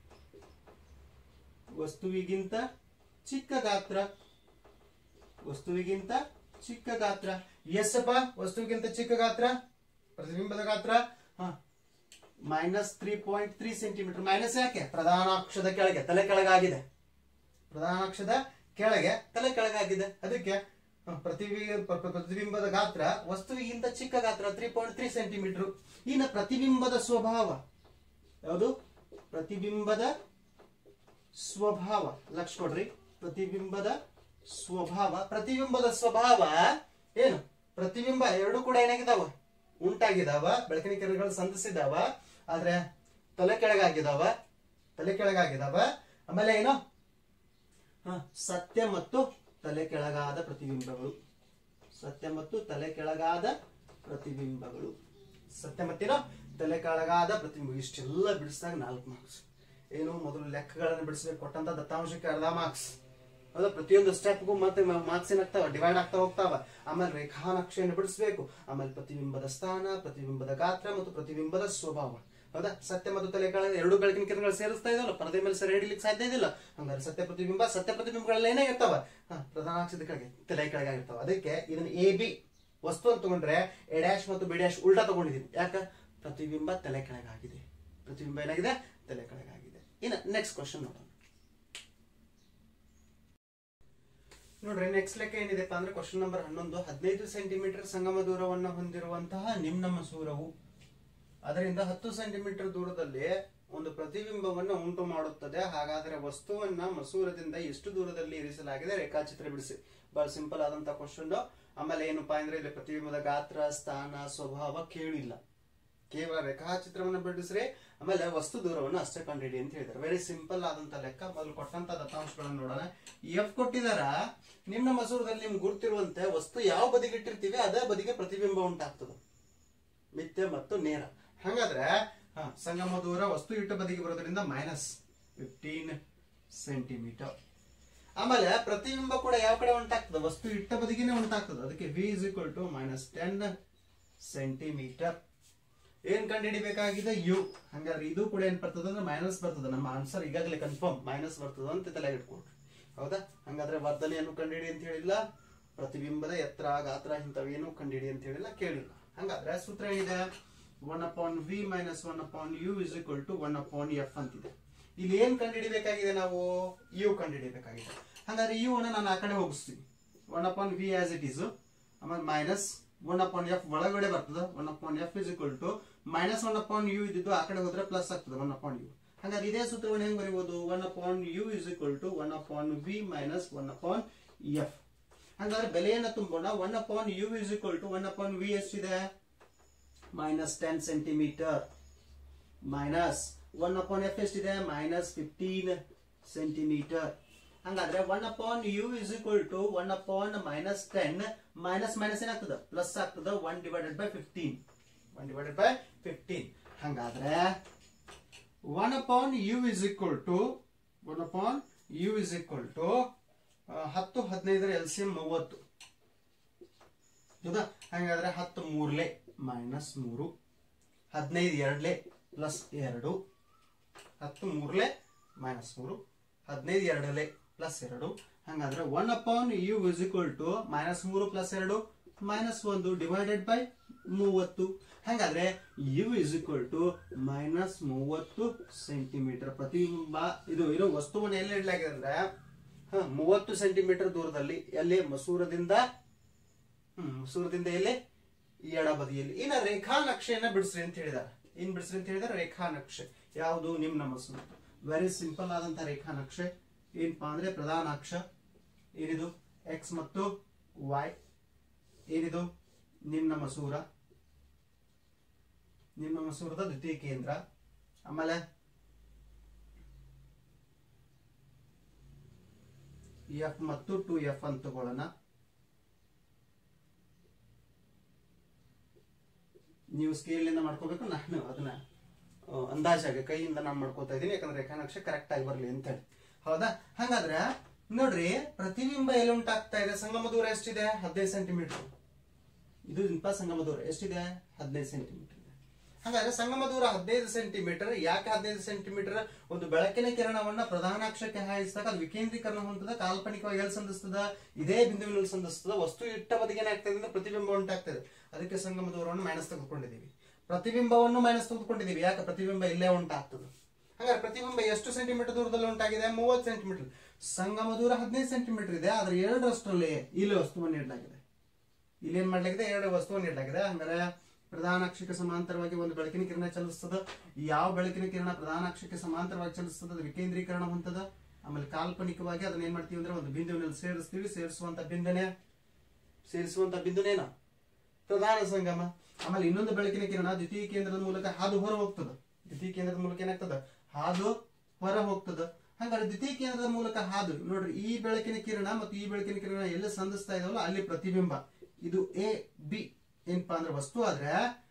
ವಸ್ತುವಿಗಿಂತ ಚಿಕ್ಕ ಗಾತ್ರ, ವಸ್ತುವಿಗಿಂತ ಚಿಕ್ಕ ಗಾತ್ರ. ಎಸ್ಸಪ್ಪ ವಸ್ತುವಿಗಿಂತ ಚಿಕ್ಕ ಗಾತ್ರ ಪ್ರತಿಬಿಂಬದ ಗಾತ್ರ ಹ minus three point three centimetre. Minus ಯಾಕೆ? ಪ್ರಧಾನಾಕ್ಷದ ಕೆಳಗೆ ತಲೆ ಕೆಳಗಾಗಿದೆ, ಪ್ರಧಾನಾಕ್ಷದ ಕೆಳಗೆ ತಲೆ ಕೆಳಗಾಗಿದೆ. ಅದಕ್ಕೆ ಪ್ರತಿಬಿ ಪ್ರತಿಬಿಂಬದ ಗಾತ್ರ ವಸ್ತುವಿಗಿಂತ ಚಿಕ್ಕ ಗಾತ್ರ ತ್ರೀ ಪಾಯಿಂಟ್ ತ್ರೀ ಸೆಂಟಿಮೀಟರ್. ಇನ್ನು ಪ್ರತಿಬಿಂಬದ ಸ್ವಭಾವ ಯಾವುದು? ಪ್ರತಿಬಿಂಬದ ಸ್ವಭಾವ ಲಕ್ಷ ಕೊಡ್ರಿ. ಪ್ರತಿಬಿಂಬದ ಸ್ವಭಾವ ಪ್ರತಿಬಿಂಬದ ಸ್ವಭಾವ ಏನು? ಪ್ರತಿಬಿಂಬ ಎರಡು ಕೂಡ ಏನಾಗಿದಾವ? ಉಂಟಾಗಿದಾವ, ಬೆಳಕಿನ ಕಿರಣಗಳು ಸಂಧಿಸಿದಾವ, ಆದ್ರೆ ತಲೆ ಕೆಳಗಾಗಿದಾವ, ತಲೆ ಕೆಳಗಾಗಿದಾವ. ಆಮೇಲೆ ಏನು? ಹ ಸತ್ಯ ಮತ್ತು ತಲೆ ಕೆಳಗಾದ ಪ್ರತಿಬಿಂಬಗಳು, ಸತ್ಯ ಮತ್ತು ತಲೆ ಕೆಳಗಾದ ಪ್ರತಿಬಿಂಬಗಳು, ಸತ್ಯ ಮತ್ತೇನೋ ತಲೆ ಕೆಳಗಾದ ಪ್ರತಿಬಿಂಬ. ಇಷ್ಟೆಲ್ಲ ಬಿಡಿಸಿದಾಗ ನಾಲ್ಕು ಮಾರ್ಕ್ಸ್. ಏನು? ಮೊದಲು ಲೆಕ್ಕಗಳನ್ನು ಬಿಡಿಸ್ಬೇಕು, ಕೊಟ್ಟಂತ ದತ್ತಾಂಶಕ್ಕೆ ಅರ್ಧ ಮಾರ್ಕ್ಸ್. ಹೌದಾ? ಪ್ರತಿಯೊಂದು ಸ್ಟೆಪ್ಗೂ ಮತ್ತೆ ಮಾರ್ಕ್ಸ್ ಏನಾಗ್ತಾವ? ಡಿವೈಡ್ ಆಗ್ತಾ ಹೋಗ್ತಾವ. ಆಮೇಲೆ ರೇಖಾನಕ್ಷೆಯನ್ನು ಬಿಡಿಸ್ಬೇಕು, ಆಮೇಲೆ ಪ್ರತಿಬಿಂಬದ ಸ್ಥಾನ, ಪ್ರತಿಬಿಂಬದ ಗಾತ್ರ ಮತ್ತು ಪ್ರತಿಬಿಂಬದ ಸ್ವಭಾವ. ಹೌದಾ? ಸತ್ಯ ಮತ್ತು ತಲೆ ಕೆಳಗ ಎರಡು ಬೆಳಕಿನ ಕಿರಣಗಳು ಸೇರಿಸ್ತಾ ಇದಲ್ಲ, ಪರದೆ ಮೇಲೆ ಸೆರೆ ಹಿಡಿಲಿಕ್ಕೆ ಸಾಧ್ಯ ಇದಿಲ್ಲ. ಹಂಗಾರೆ ಸತ್ಯ ಪ್ರತಿಬಿಂಬ, ಸತ್ಯ ಪ್ರತಿಬಿಂಬಗಳೆಲ್ಲ ಏನಾಗಿರ್ತಾವ? ಹ ಪ್ರಧಾನಾಕ್ಷದ ಕೆಳಗೆ ತಲೆ ಕೆಳಗಾಗಿರ್ತಾವ. ಅದಕ್ಕೆ ಇದನ್ನ ಎ ಬಿ ವಸ್ತು ಅಂತ ತಗೊಂಡ್ರೆ ಎ ಡ್ಯಾಶ್ ಮತ್ತು ಬಿ ಡ್ಯಾಶ್ ಉಲ್ಟಾ ತಗೊಂಡಿದೀನಿ. ಯಾಕ? ಪ್ರತಿಬಿಂಬ ತಲೆ ಕೆಳಗಾಗಿದೆ, ಪ್ರತಿಬಿಂಬ ಏನಾಗಿದೆ? ತಲೆ ಕೆಳಗಾಗಿದೆ. ಇನ್ನು ನೆಕ್ಸ್ಟ್ ಕ್ವಶನ್ ನೋಡೋಣ. ನೋಡ್ರಿ ನೆಕ್ಸ್ಟ್ ಲೆಕ್ಕ ಏನಿದೆಪ್ಪ ಅಂದ್ರೆ ಕ್ವಶನ್ ನಂಬರ್ ಹನ್ನೊಂದು. ಹದಿನೈದು ಸೆಂಟಿಮೀಟರ್ ಸಂಗಮ ದೂರವನ್ನು ಹೊಂದಿರುವಂತಹ ನಿಮ್ನ ಮಸೂರವು ಅದರಿಂದ ಹತ್ತು ಸೆಂಟಿಮೀಟರ್ ದೂರದಲ್ಲಿ ಒಂದು ಪ್ರತಿಬಿಂಬವನ್ನು ಉಂಟು ಮಾಡುತ್ತದೆ. ಹಾಗಾದರೆ ವಸ್ತುವನ್ನ ಮಸೂರದಿಂದ ಎಷ್ಟು ದೂರದಲ್ಲಿ ಇರಿಸಲಾಗಿದೆ ರೇಖಾಚಿತ್ರ ಬಿಡಿಸಿ. ಬಹಳ ಸಿಂಪಲ್ ಆದಂತಹ ಕ್ವಶನ್. ಆಮೇಲೆ ಏನಪ್ಪಾ ಅಂದ್ರೆ ಇಲ್ಲಿ ಪ್ರತಿಬಿಂಬದ ಗಾತ್ರ, ಸ್ಥಾನ, ಸ್ವಭಾವ ಕೇಳಿಲ್ಲ, ಕೇವಲ ರೇಖಾಚಿತ್ರವನ್ನು ಬಿಡಿಸ್ರಿ, ಆಮೇಲೆ ವಸ್ತು ದೂರವನ್ನು ಅಷ್ಟೇ ಕಂಡುಹಿಡಿ ಅಂತ ಹೇಳಿದ್ದಾರೆ. ವೆರಿ ಸಿಂಪಲ್ ಆದಂತ ಲೆಕ್ಕ. ಮೊದಲು ಕೊಟ್ಟಂತ ದತ್ತಾಂಶಗಳನ್ನು ನೋಡೋಣ. ಎಫ್ ಕೊಟ್ಟಿದಾರ. ನಿಮ್ಮ ಮಸೂರದಲ್ಲಿ ನಿಮ್ಗೆ ಗುರ್ತಿರುವಂತೆ ವಸ್ತು ಯಾವ ಬದಿಗೆ ಇಟ್ಟಿರ್ತೀವಿ ಅದೇ ಬದಿಗೆ ಪ್ರತಿಬಿಂಬ ಉಂಟಾಗ್ತದೆ, ಮಿಥ್ಯ ಮತ್ತು ನೇರ. ಹಾಗಾದ್ರೆ ಹ ಸಂಗಮ ದೂರ ವಸ್ತು ಇಟ್ಟ ಬದಿಗೆ ಬರೋದ್ರಿಂದ ಮೈನಸ್ ಫಿಫ್ಟೀನ್ ಸೆಂಟಿಮೀಟರ್. ಆಮೇಲೆ ಪ್ರತಿಬಿಂಬ ಕೂಡ ಯಾವ ಕಡೆ ಉಂಟಾಗ್ತದೆ? ವಸ್ತು ಇಟ್ಟ ಬದಿಗೆನೆ ಉಂಟಾಗ್ತದೆ. ಅದಕ್ಕೆ v is equal to minus ten centimetre. ಏನ್ ಕಂಡು ಹಿಡಿಬೇಕಾಗಿದೆ? ಯು. ಹಂಗಾದ್ರೆ ಇದು ಕೂಡ ಏನ್ ಬರ್ತದ ಅಂದ್ರೆ ಮೈನಸ್ ಬರ್ತದ. ನಮ್ಮ ಆನ್ಸರ್ ಈಗಾಗಲೇ ಕನ್ಫರ್ಮ್ ಮೈನಸ್ ಬರ್ತದ ಅಂತ ತಲೆಗೆ ಇಟ್ಕೊಳ್ರಿ. ಹೌದಾ? ಹಂಗಾದ್ರೆ ವರ್ಧನೆಯನ್ನು ಕಂಡುಹಿಡಿ ಅಂತ ಹೇಳಿಲ್ಲ, ಪ್ರತಿಬಿಂಬದ ಎತ್ತರ, ಗಾತ್ರ ಇಂಥವೇನು ಕಂಡುಹಿಡಿ ಅಂತ ಹೇಳಿಲ್ಲ, ಕೇಳಿಲ್ಲ. ಹಂಗಾದ್ರೆ ಸೂತ್ರ ಏನಿದೆ? One upon V minus one upon you is equal to one upon F ಅಂತಿದೆ. ಇಲ್ಲಿ ಏನ್ ಕಂಡುಹಿಡಿಬೇಕಾಗಿದೆ? ನಾವು ಯು ಕಂಡುಹಿಡಿಬೇಕಾಗಿದೆ. ಹಾಗಾದ್ರೆ ಯು ಅನ್ನ ನಾನು ಆ ಕಡೆ ಹೋಗಿಸ್ತೀನಿ. One upon v as it is, ಆಮೇಲೆ ಮೈನಸ್ ಒನ್ ಅಪಾನ್ ಎಫ್ ಒಳಗಡೆ ಬರ್ತದೆ. One upon f is equal to minus one upon u ಇದ್ದಿದ್ದು ಆ ಕಡೆ ಹೋದ್ರೆ ಪ್ಲಸ್ ಆಗ್ತದೆ ಒನ್ ಅಪಾನ್ ಯು. ಹಾಗಾದ್ರೆ ಇದೇ ಸೂತ್ರವನ್ನು ಹೆಂಗ್ ಬರೀಬಹುದು? One upon you is equal to one upon V minus one upon f. ಹಾಗಾದ್ರೆ ಬೆಲೆಯನ್ನ ತುಂಬೋಣ. One upon you is equal to one upon v ಎಷ್ಟಿದೆ? Minus ten centimetre. Minus one upon F ಎಷ್ಟಿದೆ? Minus fifteen centimetre. ಹಂಗಾದ್ರೆ one upon you is equal to one upon minus ten, minus minus ಏನಾಗ್ತದೆ? ಪ್ಲಸ್ ಆಗ್ತದೆ. One divided by fifteen, one divided by fifteen. ಹಂಗಾದ್ರೆ one upon you is equal to one upon you is equal to ಹತ್ತು ಹದಿನೈದರ ಎಲ್ ಸಿ ಎಂ ಮೂವತ್ತು. ಹೌದಾ? ಹಾಗಾದ್ರೆ ಹತ್ತು ಮೂರ್ಲೆ ಮೈನಸ್ ಮೂರು, ಹದಿನೈದು ಎರಡ್ಲೆ ಪ್ಲಸ್ ಎರಡು, ಹತ್ತು ಮೂರ್ಲೆ ಮೈನಸ್ ಮೂರು, ಹದಿನೈದು ಎರಡಲೆ ಪ್ಲಸ್ ಎರಡು. ಹಾಗಾದ್ರೆ one upon you is equal to minus ಮೂರು ಪ್ಲಸ್ ಎರಡು ಮೈನಸ್ ಒಂದು ಡಿವೈಡೆಡ್ ಬೈ ಮೂವತ್ತು. ಹಾಗಾದ್ರೆ u is equal to minus ಮೂವತ್ತು ಸೆಂಟಿಮೀಟರ್. ಪ್ರತಿಬಿಂಬ ಇದು ಇರೋ ವಸ್ತುವನ್ನು ಎಲ್ಲಿ ಇಡಲಾಗಿದೆ ಅಂದ್ರೆ ಹ ಮೂವತ್ತು ಸೆಂಟಿಮೀಟರ್ ದೂರದಲ್ಲಿ, ಎಲ್ಲಿ? ಮಸೂರದಿಂದ. ಹ್ಮ್ ಮಸೂರದಿಂದ ಎಲ್ಲಿ? ಎಡಬದಿಯಲ್ಲಿ. ಇನ್ನ ರೇಖಾ ನಕ್ಷೆಯನ್ನ ಬಿಡಿಸ್ರಿ ಅಂತ ಹೇಳಿದಾರೆ. ಏನ್ ಬಿಡಿಸ್ರಿ ಅಂತ ಹೇಳಿದಾರೆ? ರೇಖಾ ನಕ್ಷೆ. ಯಾವುದು? ನಿಮ್ನ ಮಸೂರ. ವೆರಿ ಸಿಂಪಲ್ ಆದಂತ ರೇಖಾ ನಕ್ಷೆ. ಏನಪ್ಪಾ ಅಂದ್ರೆ ಪ್ರಧಾನ ಅಕ್ಷ ಏನಿದು? ಎಕ್ಸ್ ಮತ್ತು ವೈ. ಏನಿದು? ನಿಮ್ನ ಮಸೂರ, ನಿಮ್ಮ ಮಸೂರದ ದ್ವಿತೀಯ ಕೇಂದ್ರ. ಆಮೇಲೆ ಎಫ್ ಮತ್ತು ಟು ಎಫ್ ಅಂತ ತಗೊಳ್ಳೋಣ. ನೀವು ಸ್ಕೇಲ್ ಇಂದ ಮಾಡ್ಕೋಬೇಕು, ನಾನು ಅದನ್ನ ಅಂದಾಜಾಗಿ ಕೈಯಿಂದ ನಾನು ಮಾಡ್ಕೋತಾ ಇದ್ದೀನಿ, ಯಾಕಂದ್ರೆ ರೇಖಾನಕ್ಷೆ ಕರೆಕ್ಟ್ ಆಗಿ ಬರ್ಲಿ ಅಂತ ಹೇಳಿ. ಹೌದಾ? ಹಾಗಾದ್ರೆ ನೋಡ್ರಿ, ಪ್ರತಿಬಿಂಬ ಎಲ್ಲಿ ಉಂಟಾಗ್ತಾ ಇದೆ? ಸಂಗಮ ದೂರ ಎಷ್ಟಿದೆ? ಹದಿನೈದು ಸೆಂಟಿಮೀಟರ್. ಇದು ಇಂಪ ಸಂಗಮ ದೂರ ಎಷ್ಟಿದೆ? ಹದಿನೈದು ಸೆಂಟಿಮೀಟರ್ ಇದೆ. ಹಾಗಾದ್ರೆ ಸಂಗಮ ದೂರ ಹದಿನೈದು ಸೆಂಟಿಮೀಟರ್. ಯಾಕೆ ಹದಿನೈದು ಸೆಂಟಿಮೀಟರ್? ಒಂದು ಬೆಳಕಿನ ಕಿರಣವನ್ನ ಪ್ರಧಾನಾಕ್ಷಕ್ಕೆ ಹಾಯಿಸಿದಾಗ ಅದು ವಿಕೇಂದ್ರೀಕರಣ ಹೊಂದದ, ಕಾಲ್ಪನಿಕವಾಗಿ ಎಲ್ಲಿ ಸಂಧಿಸ್ತದ? ಇದೇ ಬಿಂದುವಿನಲ್ಲಿ ಸಂಧಿಸ್ತದ. ವಸ್ತು ಇಟ್ಟ ಬದಿಗೆ ಏನಾಗ್ತದೆ ಅಂದ್ರೆ ಪ್ರತಿಬಿಂಬ ಉಂಟಾಗ್ತದೆ. ಅದಕ್ಕೆ ಸಂಗಮ ದೂರವನ್ನು ಮೈನಸ್ ತೆಗೆದುಕೊಂಡಿದ್ದೀವಿ. ಪ್ರತಿಬಿಂಬವನ್ನು ಮೈನಸ್ ತೆಗೆದುಕೊಂಡಿದ್ದೀವಿ. ಯಾಕೆ? ಪ್ರತಿಬಿಂಬ ಇಲ್ಲೇ ಉಂಟಾಗ್ತದೆ. ಹಾಗಾದ್ರೆ ಪ್ರತಿಬಿಂಬ ಎಷ್ಟು ಸೆಂಟಿಮೀಟರ್ ದೂರದಲ್ಲಿ ಉಂಟಾಗಿದೆ? ಮೂವತ್ತು ಸೆಂಟಿಮೀಟರ್. ಸಂಗಮ ದೂರ ಹದಿನೈದು ಸೆಂಟಿಮೀಟರ್ ಇದೆ, ಆದ್ರೆ ಎರಡರಷ್ಟರಲ್ಲಿ ಇಲ್ಲಿ ವಸ್ತುವನ್ನು ನೀಡಲಾಗಿದೆ. ಇಲ್ಲಿ ಏನ್ ಮಾಡ್ಲಾಗಿದೆ? ಎರಡು ವಸ್ತುವನ್ನು ನೀಡಲಾಗಿದೆ. ಹಂಗಾರೆ ಪ್ರಧಾನಾಕ್ಷಕ್ಕೆ ಸಮಾಂತರವಾಗಿ ಒಂದು ಬೆಳಕಿನ ಕಿರಣ ಚಲಿಸ್ತದ. ಯಾವ ಬೆಳಕಿನ ಕಿರಣ ಪ್ರಧಾನಾಕ್ಷಕ್ಕೆ ಸಮಾಂತರವಾಗಿ ಚಲಿಸ್ತದ? ಅದು ವಿಕೇಂದ್ರೀಕರಣ ಹೊಂದದ. ಆಮೇಲೆ ಕಾಲ್ಪನಿಕವಾಗಿ ಅದನ್ನ ಏನ್ ಮಾಡ್ತೀವಿ ಅಂದ್ರೆ ಒಂದು ಬಿಂದುವಿನಲ್ಲಿ ಸೇರಿಸ್ತೀವಿ. ಸೇರಿಸುವಂತ ಬಿಂದುನೇ ಸೇರಿಸುವಂತ ಬಿಂದುನೇನ ಪ್ರಧಾನ ಸಂಗಮ. ಆಮೇಲೆ ಇನ್ನೊಂದು ಬೆಳಕಿನ ಕಿರಣ ದ್ವಿತೀಯ ಕೇಂದ್ರದ ಮೂಲಕ ಹಾದು ಹೊರ ಹೋಗ್ತದ. ದ್ವಿತೀಯ ಕೇಂದ್ರದ ಮೂಲಕ ಏನಾಗ್ತದ? ಹಾದು ಹೊರ ಹೋಗ್ತದ. ಹಾಗಾದ್ರೆ ದ್ವಿತೀಯ ಕೇಂದ್ರದ ಮೂಲಕ ಹಾದು ನೋಡ್ರಿ, ಈ ಬೆಳಕಿನ ಕಿರಣ ಮತ್ತು ಈ ಬೆಳಕಿನ ಕಿರಣ ಎಲ್ಲಿ ಸಂಧಿಸ್ತಾ ಇದಾವಲ್ಲ ಅಲ್ಲಿ ಪ್ರತಿಬಿಂಬ. ಇದು ಎ ಬಿ ಏನಪ್ಪಾ ಅಂದ್ರೆ ವಸ್ತು ಆದ್ರೆ,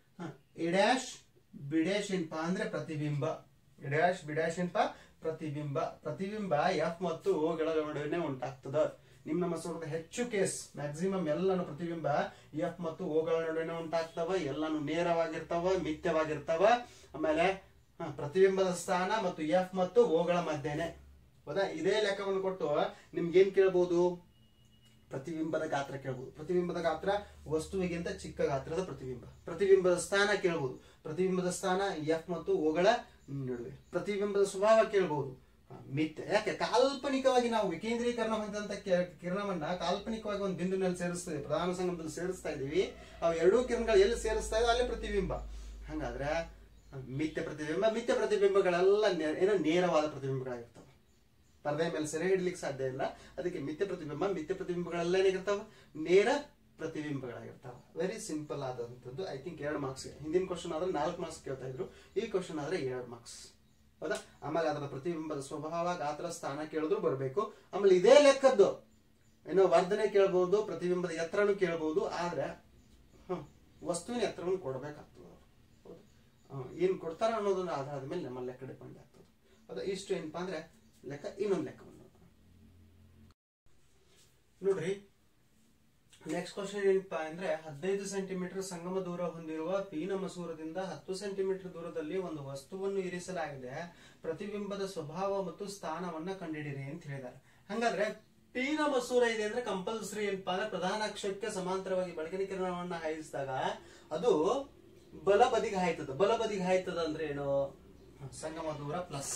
ಎ ಡ್ಯಾಶ್ ಬಿ ಡ್ಯಾಶ್ ಏನಪ್ಪಾ ಅಂದ್ರೆ ಪ್ರತಿಬಿಂಬ. ಎ ಡ್ಯಾಶ್ ಬಿ ಡ್ಯಾಶ್ ಏನಪ್ಪಾ? ಪ್ರತಿಬಿಂಬ. ಪ್ರತಿಬಿಂಬ ಎಫ್ ಮತ್ತು ಓಗಳ ನಡುವೆ ಉಂಟಾಗ್ತದ. ನಿಮ್ಮ ನಮ್ಮ ಸ್ವರದ ಹೆಚ್ಚು ಕೇಸ್ ಮ್ಯಾಕ್ಸಿಮಮ್ ಎಲ್ಲಾನು ಪ್ರತಿಬಿಂಬ ಎಫ್ ಮತ್ತು ಓಗಳ ನಡುವೆ ಉಂಟಾಗ್ತವ. ಎಲ್ಲಾನು ನೇರವಾಗಿರ್ತಾವ, ಮಿಥ್ಯವಾಗಿರ್ತಾವ. ಆಮೇಲೆ ಪ್ರತಿಬಿಂಬದ ಸ್ಥಾನ ಮತ್ತು ಎಫ್ ಮತ್ತು ಓಗಳ ಮಧ್ಯೆನೆ. ಹೌದಾ? ಇದೇ ಲೆಕ್ಕವನ್ನು ಕೊಟ್ಟು ನಿಮ್ಗೆ ಏನ್ ಕೇಳಬಹುದು? ಪ್ರತಿಬಿಂಬದ ಗಾತ್ರ ಕೇಳಬಹುದು. ಪ್ರತಿಬಿಂಬದ ಗಾತ್ರ ವಸ್ತುವಿಗಿಂತ ಚಿಕ್ಕ ಗಾತ್ರದ ಪ್ರತಿಬಿಂಬ. ಪ್ರತಿಬಿಂಬದ ಸ್ಥಾನ ಕೇಳಬಹುದು. ಪ್ರತಿಬಿಂಬದ ಸ್ಥಾನ ಎಫ್ ಮತ್ತು ಓಗಳ ನಡುವೆ. ಪ್ರತಿಬಿಂಬದ ಸ್ವಭಾವ ಕೇಳಬಹುದು. ಮಿಥ್ಯ. ಯಾಕೆ? ಕಾಲ್ಪನಿಕವಾಗಿ ನಾವು ವಿಕೇಂದ್ರೀಕರಣ ಹೊಂದಿದಂತ ಕಿರಣವನ್ನ ಕಾಲ್ಪನಿಕವಾಗಿ ಒಂದು ಬಿಂದುವಿನಲ್ಲಿ ಸೇರಿಸ್ತೇವೆ, ಪ್ರಧಾನ ಸಂಗಮದಲ್ಲಿ ಸೇರಿಸ್ತಾ ಇದೀವಿ. ಅವು ಎರಡೂ ಕಿರಣಗಳು ಎಲ್ಲಿ ಸೇರಿಸ್ತಾ ಇದಾವೆ ಅಲ್ಲಿ ಪ್ರತಿಬಿಂಬ. ಹಂಗಾದ್ರೆ ಮಿಥ್ಯ ಪ್ರತಿಬಿಂಬ. ಮಿಥ್ಯ ಪ್ರತಿಬಿಂಬಗಳೆಲ್ಲ ಏನೋ ನೇರವಾದ ಪ್ರತಿಬಿಂಬಗಳಾಗಿರ್ತಾವ. ಪರದೆ ಮೇಲೆ ಸೆರೆ ಹಿಡ್ಲಿಕ್ಕೆ ಸಾಧ್ಯ ಇಲ್ಲ. ಅದಕ್ಕೆ ಮಿಥ್ಯ ಪ್ರತಿಬಿಂಬ. ಮಿಥ್ಯ ಪ್ರತಿಬಿಂಬಗಳೆಲ್ಲ ಏನಾಗಿರ್ತಾವ? ನೇರ ಪ್ರತಿಬಿಂಬಗಳಾಗಿರ್ತಾವ. ವೆರಿ ಸಿಂಪಲ್ ಆದಂತದ್ದು. ಐ ಥಿಂಕ್ ಎರಡು ಮಾರ್ಕ್ಸ್. ಹಿಂದಿನ ಕ್ವಶನ್ ಆದ್ರೆ ನಾಲ್ಕು ಮಾರ್ಕ್ಸ್ ಕೇಳ್ತಾ ಇದ್ರು, ಈ ಕ್ವಶನ್ ಆದ್ರೆ ಎರಡು ಮಾರ್ಕ್ಸ್. ಹೌದಾ? ಆಮೇಲೆ ಅದರ ಪ್ರತಿಬಿಂಬದ ಸ್ವಭಾವ, ಗಾತ್ರ, ಸ್ಥಾನ ಕೇಳಿದ್ರು ಬರಬೇಕು. ಆಮೇಲೆ ಇದೇ ಲೆಕ್ಕದ್ದು ಏನೋ ವರ್ಧನೆ ಕೇಳಬಹುದು, ಪ್ರತಿಬಿಂಬದ ಎತ್ತರನು ಕೇಳಬಹುದು. ಆದ್ರೆ ಹ್ಮ್ ವಸ್ತುವಿನ ಎತ್ತರವನ್ನು ಕೊಡಬೇಕಾಗ್ತದೆ. ಏನ್ ಕೊಡ್ತಾರ ಅನ್ನೋದನ್ನ ಆಧಾರದ ಮೇಲೆ ನಮ್ಮ ಲೆಕ್ಕ ಡಿಪೆಂಡ್ ಆಗ್ತದೆ. ಹೌದಾ? ಇಷ್ಟು ಏನಪ್ಪಾ ಅಂದ್ರೆ ಲೆಕ್ಕ. ಇನ್ನೊಂದು ಲೆಕ್ಕವನ್ನು ನೋಡ್ರಿ. ನೆಕ್ಸ್ಟ್ ಕ್ವಶನ್ ಏನಪ್ಪಾ ಅಂದ್ರೆ, ಹದಿನೈದು ಸೆಂಟಿಮೀಟರ್ ಸಂಗಮ ದೂರ ಹೊಂದಿರುವ ಪೀನ ಮಸೂರದಿಂದ ಹತ್ತು ಸೆಂಟಿಮೀಟರ್ ದೂರದಲ್ಲಿ ಒಂದು ವಸ್ತುವನ್ನು ಇರಿಸಲಾಗಿದೆ. ಪ್ರತಿಬಿಂಬದ ಸ್ವಭಾವ ಮತ್ತು ಸ್ಥಾನವನ್ನ ಕಂಡುಹಿಡಿಯಿರಿ ಅಂತ ಹೇಳಿದ್ದಾರೆ. ಹಂಗಾದ್ರೆ ಪೀನ ಮಸೂರ ಇದೆ ಅಂದ್ರೆ ಕಂಪಲ್ಸರಿ ಏನಪ್ಪಾ ಅಂದ್ರೆ ಪ್ರಧಾನಾಕ್ಷಕ್ಕೆ ಸಮಾಂತರವಾಗಿ ಬೆಳಕಿನ ಕಿರಣವನ್ನ ಹಾಯಿಸಿದಾಗ ಅದು ಬಲ ಬದಿಗೆ ಹಾಯ್ತದ. ಬಲ ಬದಿಗೆ ಹಾಯ್ತದ ಅಂದ್ರೆ ಏನು? ಸಂಗಮ ದೂರ ಪ್ಲಸ್.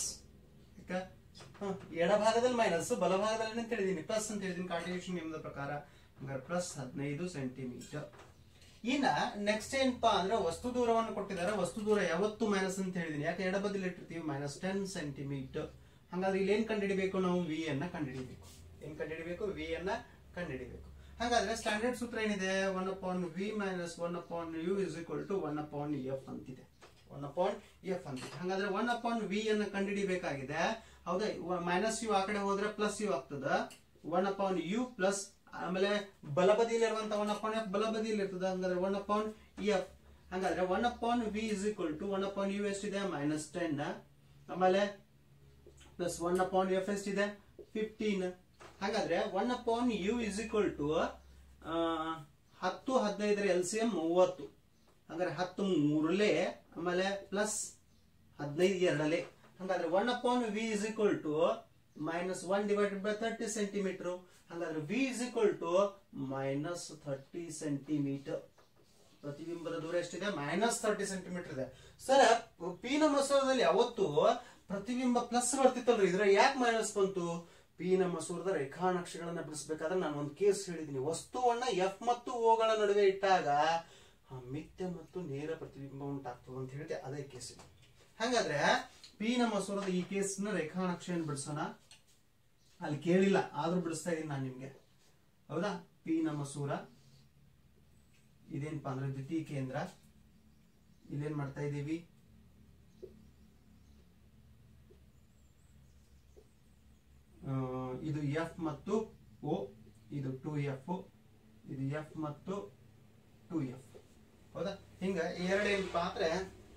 ಎಡಭಾಗದಲ್ಲಿ ಮೈನಸ್, ಬಲಭಾಗದಲ್ಲಿ ಅಂತ ಹೇಳಿದೀನಿ ಪ್ಲಸ್ ಅಂತ ಹೇಳಿದೀನಿ ಕಾಂಟ್ರಿಬ್ಯೂಷನ್ ನಿಯಮದ ಪ್ರಕಾರ. ಹಂಗಾರೆ ಪ್ಲಸ್ ಹದಿನೈದು ಸೆಂಟಿಮೀಟರ್. ಇನ್ನ ನೆಕ್ಸ್ಟ್ ಏನಪ್ಪಾ ಅಂದ್ರೆ ವಸ್ತು ದೂರವನ್ನು ಕೊಟ್ಟಿದ್ದಾರೆ. ವಸ್ತು ದೂರ ಯಾವತ್ತು ಮೈನಸ್ ಅಂತ ಹೇಳಿದೀನಿ. ಯಾಕೆ? ಎಡಬದಿಲಿ ಇಟ್ಟಿರ್ತೀವಿ. Minus ten centimetre. ಹಾಗಾದ್ರೆ ಇಲ್ಲಿ ಏನ್ ಕಂಡುಹಿಡಿಬೇಕು? ನಾವು ವಿ ಅನ್ನ ಕಂಡುಹಿಡಿಬೇಕು. ಏನ್ ಕಂಡುಹಿಡಿಬೇಕು? ವಿ ಅನ್ನ ಕಂಡುಹಿಡಿಬೇಕು. ಹಾಗಾದ್ರೆ ಸ್ಟ್ಯಾಂಡರ್ಡ್ ಸೂತ್ರ ಏನಿದೆ? One upon V minus one upon you is equal to one upon F ಅಂತಿದೆ. ಒನ್ ಅಪಾನ್ ಎಫ್ ಅಂತಿದೆ. ಹಾಗಾದ್ರೆ ಒನ್ ಅಪಾನ್ ವಿ ಅನ್ನ ಕಂಡುಹಿಡಿಬೇಕಾಗಿದೆ. ಹೌದಾ? ಮೈನಸ್ ಯು ಆ ಕಡೆ ಹೋದ್ರೆ ಪ್ಲಸ್ ಯು ಆಗ್ತದ. ಒನ್ ಅಪಾನ್ ಯು ಪ್ಲಸ್ ಆಮೇಲೆ ಬಲಬದಿಯಲ್ಲಿ ಇರುವಂತ ಒನ್ ಅಪಾನ್ ಎಫ್ ಬಲಬದಿಯಲ್ಲಿ ಇರ್ತದ. ಹಂಗಾದ್ರೆ ಒನ್ ಅಪಾನ್ ಎಫ್. ಹಂಗಾದ್ರೆ one upon V is equal to one upon you ಎಷ್ಟಿದೆ? Minus ten. ಆಮೇಲೆ ಪ್ಲಸ್ ಒನ್ ಅಪಾನ್ ಎಫ್ ಎಷ್ಟಿದೆ? ಫಿಫ್ಟೀನ್. ಹಾಗಾದ್ರೆ one upon you is equal to ಹತ್ತು ಹದಿನೈದರ ಎಲ್ ಸಿ ಎಂ ಮೂವತ್ತು. ಹಾಗಾದ್ರೆ ಹತ್ತು ಮೂರಲೆ ಆಮೇಲೆ ಪ್ಲಸ್ ಹದಿನೈದು ಎರಡಲೆ. ಹಾಗಾದ್ರೆ one upon V is equal to minus one divided by thirty centimetre. ಹಾಗಾದ್ರೆ V is equal to minus thirty centimetre. ಪ್ರತಿಬಿಂಬದ ದೂರ ಎಷ್ಟಿದೆ? ಮೈನಸ್ ಥರ್ಟಿ ಸೆಂಟಿಮೀಟರ್ ಇದೆ. ಸರ್, ಪೀನ ಮಸೂರದಲ್ಲಿ ಯಾವತ್ತು ಪ್ರತಿಬಿಂಬ ಪ್ಲಸ್ ಬರ್ತಿತ್ತಲ್ರಿ, ಇದ್ರ ಯಾಕೆ ಮೈನಸ್ ಬಂತು? ಪೀನ ಮಸೂರದ ರೇಖಾನಕ್ಷೆಗಳನ್ನ ಬಿಡಿಸಬೇಕಾದ್ರೆ ನಾನು ಒಂದು ಕೇಸ್ ಹೇಳಿದೀನಿ. ವಸ್ತುವನ್ನ ಎಫ್ ಮತ್ತು ಓಗಳ ನಡುವೆ ಇಟ್ಟಾಗ ಮಿಥ್ಯ ಮತ್ತು ನೇರ ಪ್ರತಿಬಿಂಬ ಉಂಟಾಗ್ತದೆ ಅಂತ ಹೇಳಿದೆ. ಅದೇ ಕೇಸ್. ಹಾಗಾದ್ರೆ ಪೀನ ಮಸೂರದ ಈ ಕೇಸ್ನ ರೇಖಾನಕ್ಷೆಯನ್ನು ಬಿಡಿಸೋಣ. ಅಲ್ಲಿ ಕೇಳಿಲ್ಲ ಆದ್ರೂ ಬಿಡಿಸ್ತಾ ಇದೀನಿ ನಾನು ನಿಮ್ಗೆ. ಹೌದಾ? ಪೀನ ಮಸೂರ ಇದೇನಪ್ಪಾ ಅಂದ್ರೆ ದ್ವಿತೀಯ ಕೇಂದ್ರ. ಇಲ್ಲೇನ್ ಮಾಡ್ತಾ ಇದೀವಿ? ಇದು ಎಫ್ ಮತ್ತು ಓ, ಇದು ಟು ಎಫ್, ಇದು ಎಫ್ ಮತ್ತು ಟು ಎಫ್. ಹೌದಾ? ಹಿಂಗ ಎರಡು ಏನಪ್ಪಾ ಅಂದ್ರೆ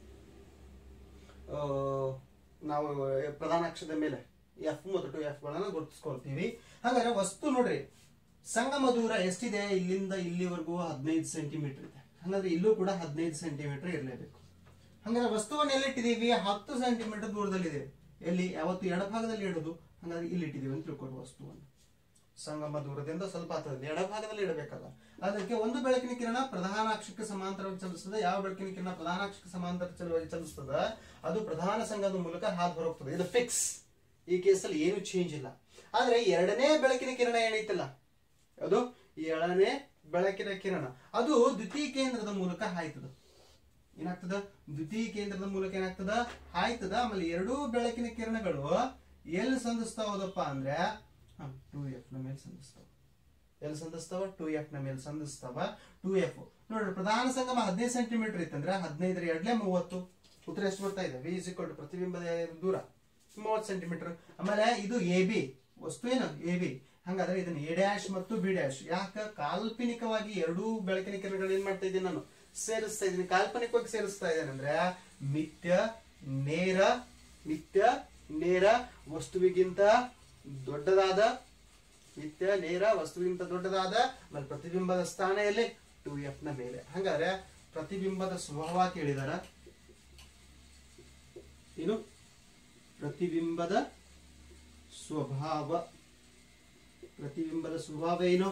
ನಾವು ಪ್ರಧಾನ ಅಕ್ಷದ ಮೇಲೆ ಎಫ್ ಮತ್ತು ಟು ಎಫ್ ಗಳನ್ನ ಗುರುತಿಸ್ಕೊಳ್ತೀವಿ. ಹಾಗಾದ್ರೆ ವಸ್ತು ನೋಡ್ರಿ, ಸಂಗಮ ದೂರ ಎಷ್ಟಿದೆ? ಇಲ್ಲಿಂದ ಇಲ್ಲಿವರೆಗೂ ಹದಿನೈದು ಸೆಂಟಿಮೀಟರ್ ಇದೆ. ಹಾಗಾದ್ರೆ ಇಲ್ಲೂ ಕೂಡ ಹದಿನೈದು ಸೆಂಟಿಮೀಟರ್ ಇರಲೇಬೇಕು. ಹಾಗಾದ್ರೆ ವಸ್ತುವನ್ನು ಎಲ್ಲಿಟ್ಟಿದೀವಿ? ಹತ್ತು ಸೆಂಟಿಮೀಟರ್ ದೂರದಲ್ಲಿದೆ. ಎಲ್ಲಿ? ಯಾವತ್ತು ಎಡಭಾಗದಲ್ಲಿ ಇಡೋದು. ಹಾಗಾದ್ರೆ ಇಲ್ಲಿ ಇಟ್ಟಿದೀವಿ ಅಂತ ತಿಳ್ಕೊಂಡು ವಸ್ತುವನ್ನು ಸಂಗಮ ದೂರದಿಂದ ಸ್ವಲ್ಪ ಹತ್ತದಲ್ಲಿ ಎಡಭಾಗದಲ್ಲಿ ಇಡಬೇಕಲ್ಲ. ಅದಕ್ಕೆ ಒಂದು ಬೆಳಕಿನ ಕಿರಣ ಪ್ರಧಾನ ಅಕ್ಷಕ್ಕೆ ಸಮಾಂತರವಾಗಿ ಚಲಿಸ್ತದೆ. ಯಾವ ಬೆಳಕಿನ ಕಿರಣ ಪ್ರಧಾನ ಅಕ್ಷಕ್ಕೆ ಸಮಾಂತರವಾಗಿ ಚಲಿಸ್ತದ ಅದು ಪ್ರಧಾನ ಸಂಘದ ಮೂಲಕ ಹಾದು ಹೊರಹೋಗ್ತದೆ. ಇದು ಫಿಕ್ಸ್. ಈ ಕೇಸಲ್ಲಿ ಏನು ಚೇಂಜ್ ಇಲ್ಲ. ಆದ್ರೆ ಎರಡನೇ ಬೆಳಕಿನ ಕಿರಣ ಏನೈತಲ್ಲ, ಅದು ಎರಡನೇ ಬೆಳಕಿನ ಕಿರಣ ಅದು ದ್ವಿತೀಯ ಕೇಂದ್ರದ ಮೂಲಕ ಹಾಯ್ತದ. ಏನಾಗ್ತದ? ದ್ವಿತೀಯ ಕೇಂದ್ರದ ಮೂಲಕ ಏನಾಗ್ತದ? ಹಾಯ್ತದ. ಆಮೇಲೆ ಎರಡೂ ಬೆಳಕಿನ ಕಿರಣಗಳು ಎಲ್ಲಿ ಸಂಧಿಸ್ತಾವದಪ್ಪ ಅಂದ್ರೆ ಟೂ ಎಫ್ ನ ಮೇಲೆ ಸಂಧಿಸ್ತಾವ. ಎಲ್ಲಿ ಸಂಧಿಸ್ತಾವ? ಟೂ ಎಫ್ ನ ಮೇಲೆ ಸಂಧಿಸ್ತಾವ. ಟೂ ಎಫ್ ನೋಡ್ರಿ, ಪ್ರಧಾನ ಸಂಗಮ ಹದಿನೈದು ಸೆಂಟಿಮೀಟರ್ ಇತ್ತಂದ್ರೆ ಹದಿನೈದರ ಎರಡ್ಲೆ ಮೂವತ್ತು. ಉತ್ತರ ಎಷ್ಟು ಬರ್ತಾ ಇದೆ? ವಿ ಇಸ್ ಈಕ್ವಲ್ ಟು ಪ್ರತಿಬಿಂಬದ ದೂರ ಮೂವತ್ತು ಸೆಂಟಿಮೀಟರ್. ಆಮೇಲೆ ಇದು ಎ ಬಿ ವಸ್ತು ಏನು? A B. ಹಂಗಾದ್ರೆ ಇದನ್ನ ಎ ಡ್ಯಾಶ್ ಮತ್ತು ಬಿ ಡ್ಯಾಶ್. ಯಾಕ? ಕಾಲ್ಪನಿಕವಾಗಿ ಎರಡೂ ಬೆಳಕಿನ ಕಿರಣಗಳು ಏನ್ ಮಾಡ್ತಾ ಇದ್ದೀನಿ ನಾನು? ಸೇರಿಸ್ತಾ ಇದ್ದೀನಿ. ಕಾಲ್ಪನಿಕವಾಗಿ ಸೇರಿಸ್ತಾ ಇದ್ದೇನೆ ಅಂದ್ರೆ ಮಿಥ್ಯ ನೇರ, ಮಿಥ್ಯ ನೇರ ವಸ್ತುವಿಗಿಂತ ದೊಡ್ಡದಾದ, ಮಿಥ್ಯ ನೇರ ವಸ್ತುವಿಗಿಂತ ದೊಡ್ಡದಾದ. ಆಮೇಲೆ ಪ್ರತಿಬಿಂಬದ ಸ್ಥಾನ ಎಲ್ಲಿ? ಟು ಎಫ್ ನ ಮೇಲೆ. ಹಂಗಾದ್ರೆ ಪ್ರತಿಬಿಂಬದ ಸ್ವಭಾವ ಕೇಳಿದಾರ. ಏನು? ಪ್ರತಿಬಿಂಬದ ಸ್ವಭಾವ. ಪ್ರತಿಬಿಂಬದ ಸ್ವಭಾವ ಏನು?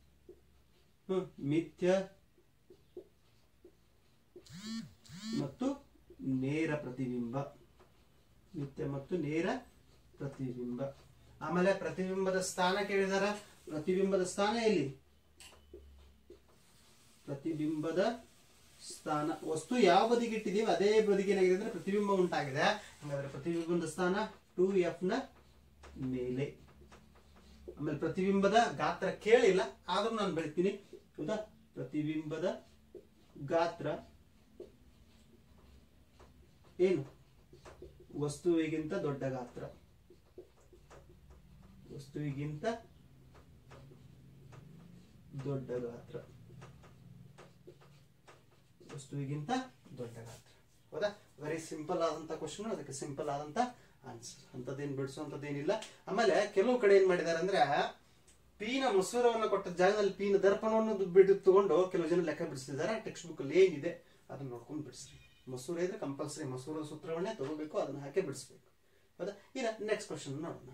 ಮಿಥ್ಯ ಮತ್ತು ನೇರ ಪ್ರತಿಬಿಂಬ. ಮಿಥ್ಯ ಮತ್ತು ನೇರ ಪ್ರತಿಬಿಂಬ. ಆಮೇಲೆ ಪ್ರತಿಬಿಂಬದ ಸ್ಥಾನ ಕೇಳಿದಾರ. ಪ್ರತಿಬಿಂಬದ ಸ್ಥಾನ ಎಲ್ಲಿ? ಪ್ರತಿಬಿಂಬದ ಸ್ಥಾನ ವಸ್ತು ಯಾವ ಬದಿಗೆ ಇಟ್ಟಿದೀವಿ ಅದೇ ಬದಿಗೆ ಏನಾಗಿದೆ ಅಂದ್ರೆ ಪ್ರತಿಬಿಂಬ ಉಂಟಾಗಿದೆ. ಹಾಗಾದ್ರೆ ಪ್ರತಿಬಿಂಬದ ಸ್ಥಾನ ಟೂ ಎಫ್ ನ ಮೇಲೆ. ಆಮೇಲೆ ಪ್ರತಿಬಿಂಬದ ಗಾತ್ರ ಕೇಳಿಲ್ಲ, ಆದ್ರೂ ನಾನು ಬೆಳಿತೀನಿ. ಹೌದಾ? ಪ್ರತಿಬಿಂಬದ ಗಾತ್ರ ಏನು? ವಸ್ತುವಿಗಿಂತ ದೊಡ್ಡ ಗಾತ್ರ. ವಸ್ತುವಿಗಿಂತ ದೊಡ್ಡ ಗಾತ್ರ. ವಸ್ತುವಿಗಿಂತ ದೊಡ್ಡ ಗಾತ್ರ. ಹೌದಾ? ವೆರಿ ಸಿಂಪಲ್ ಆದಂತ ಕ್ವಶನ್, ಅದಕ್ಕೆ ಸಿಂಪಲ್ ಆದಂತ ಆನ್ಸರ್. ಅಂತದೇನ್ ಬಿಡಿಸುವಂತದ್ದೇನಿಲ್ಲ. ಆಮೇಲೆ ಕೆಲವು ಕಡೆ ಏನ್ ಮಾಡಿದಾರೆ ಅಂದ್ರೆ ಪೀನ ಮಸೂರವನ್ನು ಕೊಟ್ಟ ಜಾಗದಲ್ಲಿ ಪೀನ ದರ್ಪಣವನ್ನು ಬಿಟ್ಟು ತಗೊಂಡು ಕೆಲವು ಜನ ಲೆಕ್ಕ ಬಿಡಿಸಿದ್ದಾರೆ. ಟೆಕ್ಸ್ಟ್ ಬುಕ್ ಅಲ್ಲಿ ಏನಿದೆ ಅದನ್ನ ನೋಡ್ಕೊಂಡು ಬಿಡಿಸ್ರಿ. ಮಸೂರ ಇದ್ರೆ ಕಂಪಲ್ಸರಿ ಮಸೂರ ಸೂತ್ರವನ್ನೇ ತಗೋಬೇಕು, ಅದನ್ನ ಹಾಕಿ ಬಿಡಿಸ್ಬೇಕು. ಹೌದಾ? ಈಗ ನೆಕ್ಸ್ಟ್ ಕ್ವಶನ್ ನೋಡೋಣ.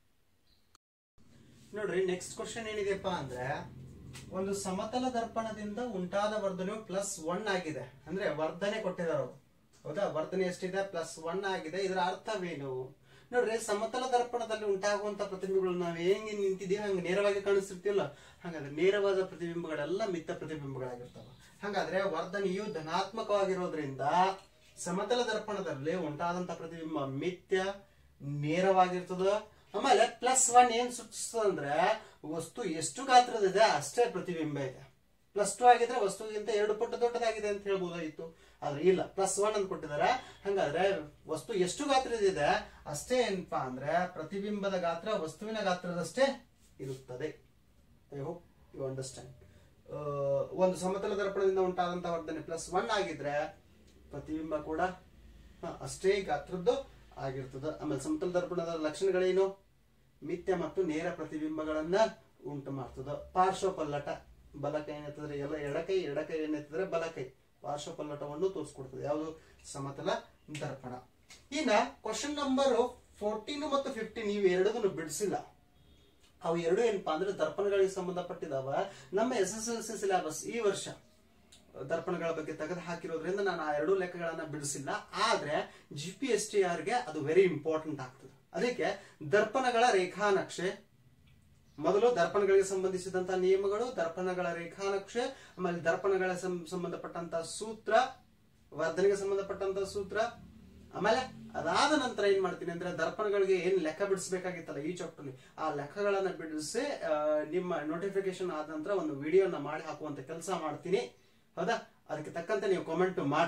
ನೋಡ್ರಿ, ನೆಕ್ಸ್ಟ್ ಕ್ವಶನ್ ಏನಿದೆಪ್ಪ ಅಂದ್ರೆ ಒಂದು ಸಮತಲ ದರ್ಪಣದಿಂದ ಉಂಟಾದ ವರ್ಧನೆಯು ಪ್ಲಸ್ ಒನ್ ಆಗಿದೆ. ಅಂದ್ರೆ ವರ್ಧನೆ ಕೊಟ್ಟಿದ್ದಾರೆ ಅವರು. ಹೌದಾ? ವರ್ಧನೆ ಎಷ್ಟಿದೆ? ಪ್ಲಸ್ ಒನ್ ಆಗಿದೆ. ಇದರ ಅರ್ಥವೇನು? ನೋಡ್ರಿ, ಸಮತಲ ದರ್ಪಣದಲ್ಲಿ ಉಂಟಾಗುವಂತ ಪ್ರತಿಬಿಂಬಗಳು ನಾವು ಹೆಂಗೆ ನಿಂತಿದೀವಿ ಹಂಗೆ ನೇರವಾಗಿ ಕಾಣಿಸ್ತಿರ್ತೀವಲ್ಲ, ಹಾಗಾದ್ರೆ ನೇರವಾದ ಪ್ರತಿಬಿಂಬಗಳೆಲ್ಲ ಮಿತ್ತ ಪ್ರತಿಬಿಂಬಗಳಾಗಿರ್ತಾವ. ಹಾಗಾದ್ರೆ ವರ್ಧನೆಯು ಧನಾತ್ಮಕವಾಗಿರೋದ್ರಿಂದ ಸಮತಲ ದರ್ಪಣದಲ್ಲಿ ಉಂಟಾದಂತ ಪ್ರತಿಬಿಂಬ ಮಿಥ್ಯ ನೇರವಾಗಿರ್ತದ. ಆಮೇಲೆ ಪ್ಲಸ್ ಒನ್ ಏನ್ ಸೂಚಿಸ್ತದ ಅಂದ್ರೆ ವಸ್ತು ಎಷ್ಟು ಗಾತ್ರದಿದೆ ಅಷ್ಟೇ ಪ್ರತಿಬಿಂಬ ಇದೆ. ಪ್ಲಸ್ ಟು ಆಗಿದ್ರೆ ವಸ್ತುವಿಗಿಂತ ಎರಡು ಪಟ್ಟು ದೊಡ್ಡದಾಗಿದೆ ಅಂತ ಹೇಳ್ಬೋದಾಗಿತ್ತು. ಆದ್ರೆ ಇಲ್ಲ, ಪ್ಲಸ್ ಒನ್ ಅಂತ ಕೊಟ್ಟಿದ್ದಾರೆ. ಹಂಗಾದ್ರೆ ವಸ್ತು ಎಷ್ಟು ಗಾತ್ರದಿದೆ ಅಷ್ಟೇ ಏನಪ್ಪಾ ಅಂದ್ರೆ ಪ್ರತಿಬಿಂಬದ ಗಾತ್ರ ವಸ್ತುವಿನ ಗಾತ್ರದಷ್ಟೇ ಇರುತ್ತದೆ. I hope you understand. ಒಂದು ಸಮತಲ ದರ್ಪಣದಿಂದ ಉಂಟಾದಂತಹ ವರ್ಧನೆ ಪ್ಲಸ್ ಒನ್ ಆಗಿದ್ರೆ ಪ್ರತಿಬಿಂಬ ಕೂಡ ಅಷ್ಟೇ ಗಾತ್ರದ್ದು ಆಗಿರ್ತದೆ. ಆಮೇಲೆ ಸಮತಲ ದರ್ಪಣದ ಲಕ್ಷಣಗಳೇನು? ಮಿಥ್ಯ ಮತ್ತು ನೇರ ಪ್ರತಿಬಿಂಬಗಳನ್ನ ಉಂಟು ಮಾಡ್ತದ. ಪಾರ್ಶ್ವ ಪಲ್ಲಟ, ಬಲಕೈ ಏನಿರ್ತದ್ರೆ ಎಲ್ಲ ಎಡಕೈ, ಎಡಕೈ ಏನಿರ್ತದ್ರೆ ಬಲಕೈ, ಪಾರ್ಶ್ವ ಪಲ್ಲಟವನ್ನು ತೋರಿಸ್ಕೊಡ್ತದೆ. ಯಾವುದು? ಸಮತಲ ದರ್ಪಣ. ಇನ್ನ ಕ್ವಶನ್ ನಂಬರ್ ಫೋರ್ಟೀನ್ ಮತ್ತು ಫಿಫ್ಟೀನ್ ಇವು ಎರಡನ್ನು ಬಿಡಿಸಿಲ್ಲ. ಅವು ಎರಡು ಏನಪ್ಪಾ ಅಂದ್ರೆ ದರ್ಪಣಗಳಿಗೆ ಸಂಬಂಧಪಟ್ಟಿದಾವ. ನಮ್ಮ S S L C syllabus ಈ ವರ್ಷ ದರ್ಪಣಗಳ ಬಗ್ಗೆ ತೆಗೆದು ಹಾಕಿರೋದ್ರಿಂದ ನಾನು ಆ ಎರಡು ಲೆಕ್ಕಗಳನ್ನ ಬಿಡಿಸಿಲ್ಲ. ಆದ್ರೆ G P S T R ಗೆ ಅದು ವೆರಿ ಇಂಪಾರ್ಟೆಂಟ್ ಆಗ್ತದೆ. ಅದಕ್ಕೆ ದರ್ಪಣಗಳ ರೇಖಾನಕ್ಷೆ ಮೊದಲು, ದರ್ಪಣಗಳಿಗೆ ಸಂಬಂಧಿಸಿದಂತಹ ನಿಯಮಗಳು, ದರ್ಪಣಗಳ ರೇಖಾನಕ್ಷೆ, ಆಮೇಲೆ ದರ್ಪಣಗಳ ಸಂಬಂಧಪಟ್ಟಂತ ಸೂತ್ರ, ವರ್ಧನೆಗೆ ಸಂಬಂಧಪಟ್ಟಂತ ಸೂತ್ರ. ಆಮೇಲೆ ಅದಾದ ನಂತರ ಏನ್ ಮಾಡ್ತೀನಿ ಅಂದ್ರೆ ದರ್ಪಣಗಳಿಗೆ ಏನ್ ಲೆಕ್ಕ ಬಿಡಿಸಬೇಕಾಗಿತ್ತಲ್ಲ ಈ ಚಾಪ್ಟರ್, ಆ ಲೆಕ್ಕಗಳನ್ನ ಬಿಡಿಸಿ ನಿಮ್ಮ ನೋಟಿಫಿಕೇಶನ್ ಆದ ನಂತರ ಒಂದು ವಿಡಿಯೋನ ಮಾಡಿ ಹಾಕುವಂತ ಕೆಲಸ ಮಾಡ್ತೀನಿ. ಹೌದಾ? ಅದಕ್ಕೆ ತಕ್ಕಂತೆ ನೀವು ಕಾಮೆಂಟ್ ಮಾಡ್ರಿ.